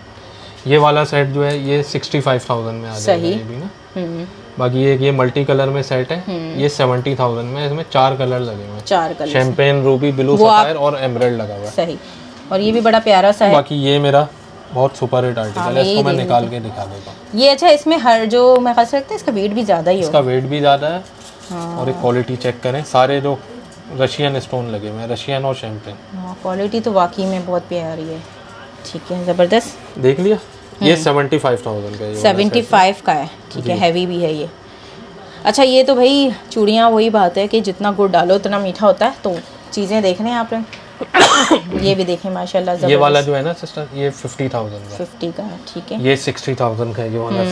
ये वाला सेट जो है ये सिक्सटी फाइव थाउजेंड में आ जाएगा ये भी ना। बाकी ये ये मल्टी कलर में सेट है, ये सेवेंटी थाउजेंड में। इसमें चार कलर लगे हुए हैं, चार colour, champagne, ruby, blue, sapphire और एमराल्ड लगा हुआ है। सही। और ये भी बड़ा प्यारा सा है। बाकी ये मेरा बहुत सुपर हिट आर्टिकल है, इसको मैं निकाल के दिखा देता हूँ। ये अच्छा, इसमें हर जो मैं खास रखता है इसका वेट भी ज़्यादा ही होगा। इसका वेट भी ज़्यादा है। हाँ। और एक क्वालिटी चेक करें, सारे जो रशियन स्टोन लगे हुए हैं, रशियन और शैंपेन। हाँ, क्वालिटी तो वाकई में बहुत प्यारी है। ठीक है, ज़बरदस्त। देख लिया, ये सेवेंटी फाइव थाउजेंड का है, सेवेंटी फाइव का है। ठीक है, हैवी भी है ये। अच्छा, ये तो भाई चूड़ियाँ वही बात है कि जितना गुड़ डालो उतना मीठा होता है, तो चीज़ें देख रहे हैं आप लोग। ये भी देखें माशाल्लाह। ये वाला जो है ना सिस्टर, ये फिफ्टी थाउजेंड का फिफ्टी का है। ठीक है। ये सिक्सटी थाउजेंड का है ये वाला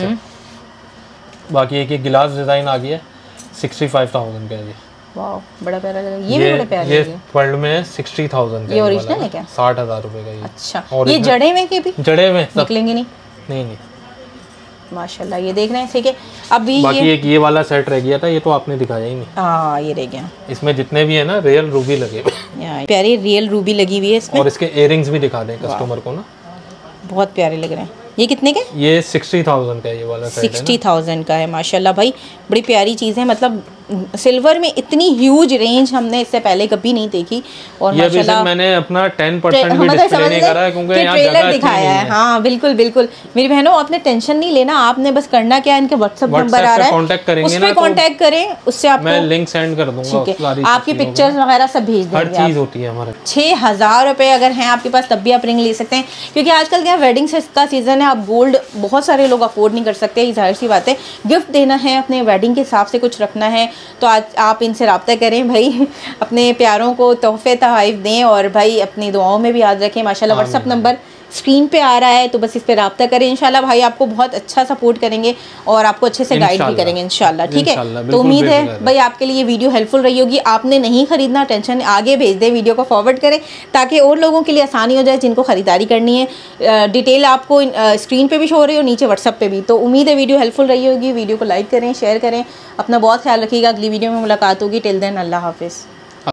सेट। बाकी एक एक गिलास डिजाइन आ गया, सिक्सटी फाइव थाउजेंड का है ये। वाह, बड़ा प्यारा लग रहा है। ये भी बड़ा प्यारा है। ये वर्ल्ड में सिक्सटी थाउजेंड का। ये ओरिजिनल है क्या? साठ हजार रुपए का ये। अच्छा, ये जड़े में के भी जड़े में निकलेंगे नहीं? नहीं नहीं, माशाल्लाह। ये देख रहे हैं, ठीक है। अभी बाकी ये... एक ये वाला सेट रह गया था, ये तो आपने दिखाया ही नहीं। हाँ, ये रह गया। इसमें जितने भी है ना रियल रूबी लगे प्यारी रियल रूबी लगी हुई है इसमें। और इसके इयरिंग्स भी दिखा दें कस्टमर को ना, बहुत प्यारे लग रहे हैं। ये कितने के? ये सिक्सटी थाउजेंड का है ये वाला सेट। सिक्सटी थाउजेंड का है माशाल्लाह भाई, बड़ी प्यारी चीज़ है। मतलब सिल्वर में इतनी ह्यूज रेंज हमने इससे पहले कभी नहीं देखी। और ये माशाल्लाह मैंने अपना टेन परसेंट भी डिस्प्ले नहीं करा है, क्योंकि यहाँ ट्रेलर दिखाया है। हाँ बिल्कुल बिल्कुल, मेरी बहनों आपने टेंशन नहीं लेना, आपने बस करना क्या, इनके व्हाट्सएप नंबर आ रहा है, कांटेक्ट करेंगे ना, कांटेक्ट करें, उससे आपको मैं लिंक सेंड कर दूंगा, आपकी पिक्चर्स वगैरह सब भेज देंगे। हर चीज होती है हमारे। छः हज़ार रुपये अगर हैं आपके पास तब भी आप रिंग ले सकते हैं, क्योंकि आजकल क्या वेडिंग का सीजन है। आप गोल्ड बहुत सारे लोग अफोर्ड नहीं कर सकते, ये जाहिर सी बात है। गिफ्ट देना है, अपने वेडिंग के हिसाब से कुछ रखना है, तो आज आप इनसे रब्ता करें भाई, अपने प्यारों को तोहफे तोहफ़ दें और भाई अपनी दुआओं में भी याद रखें। माशाल्लाह व्हाट्सअप नंबर स्क्रीन पे आ रहा है, तो बस इस पे रब्ता करें। इंशाल्लाह भाई आपको बहुत अच्छा सपोर्ट करेंगे और आपको अच्छे से गाइड भी करेंगे इंशाल्लाह। ठीक है, तो उम्मीद है भाई आपके लिए वीडियो हेल्पफुल रही होगी। आपने नहीं खरीदना, टेंशन आगे भेज दें, वीडियो को फॉरवर्ड करें ताकि और लोगों के लिए आसानी हो जाए जिनको ख़रीदारी करनी है। डिटेल आपको स्क्रीन पर भी शो हो रही है और नीचे व्हाट्सअप पर भी। तो उम्मीद है वीडियो हेल्पफुल रही होगी। वीडियो को लाइक करें, शेयर करें, अपना बहुत ख्याल रखिएगा। अगली वीडियो में मुलाकात होगी। टिल देन अल्लाह हाफिज़।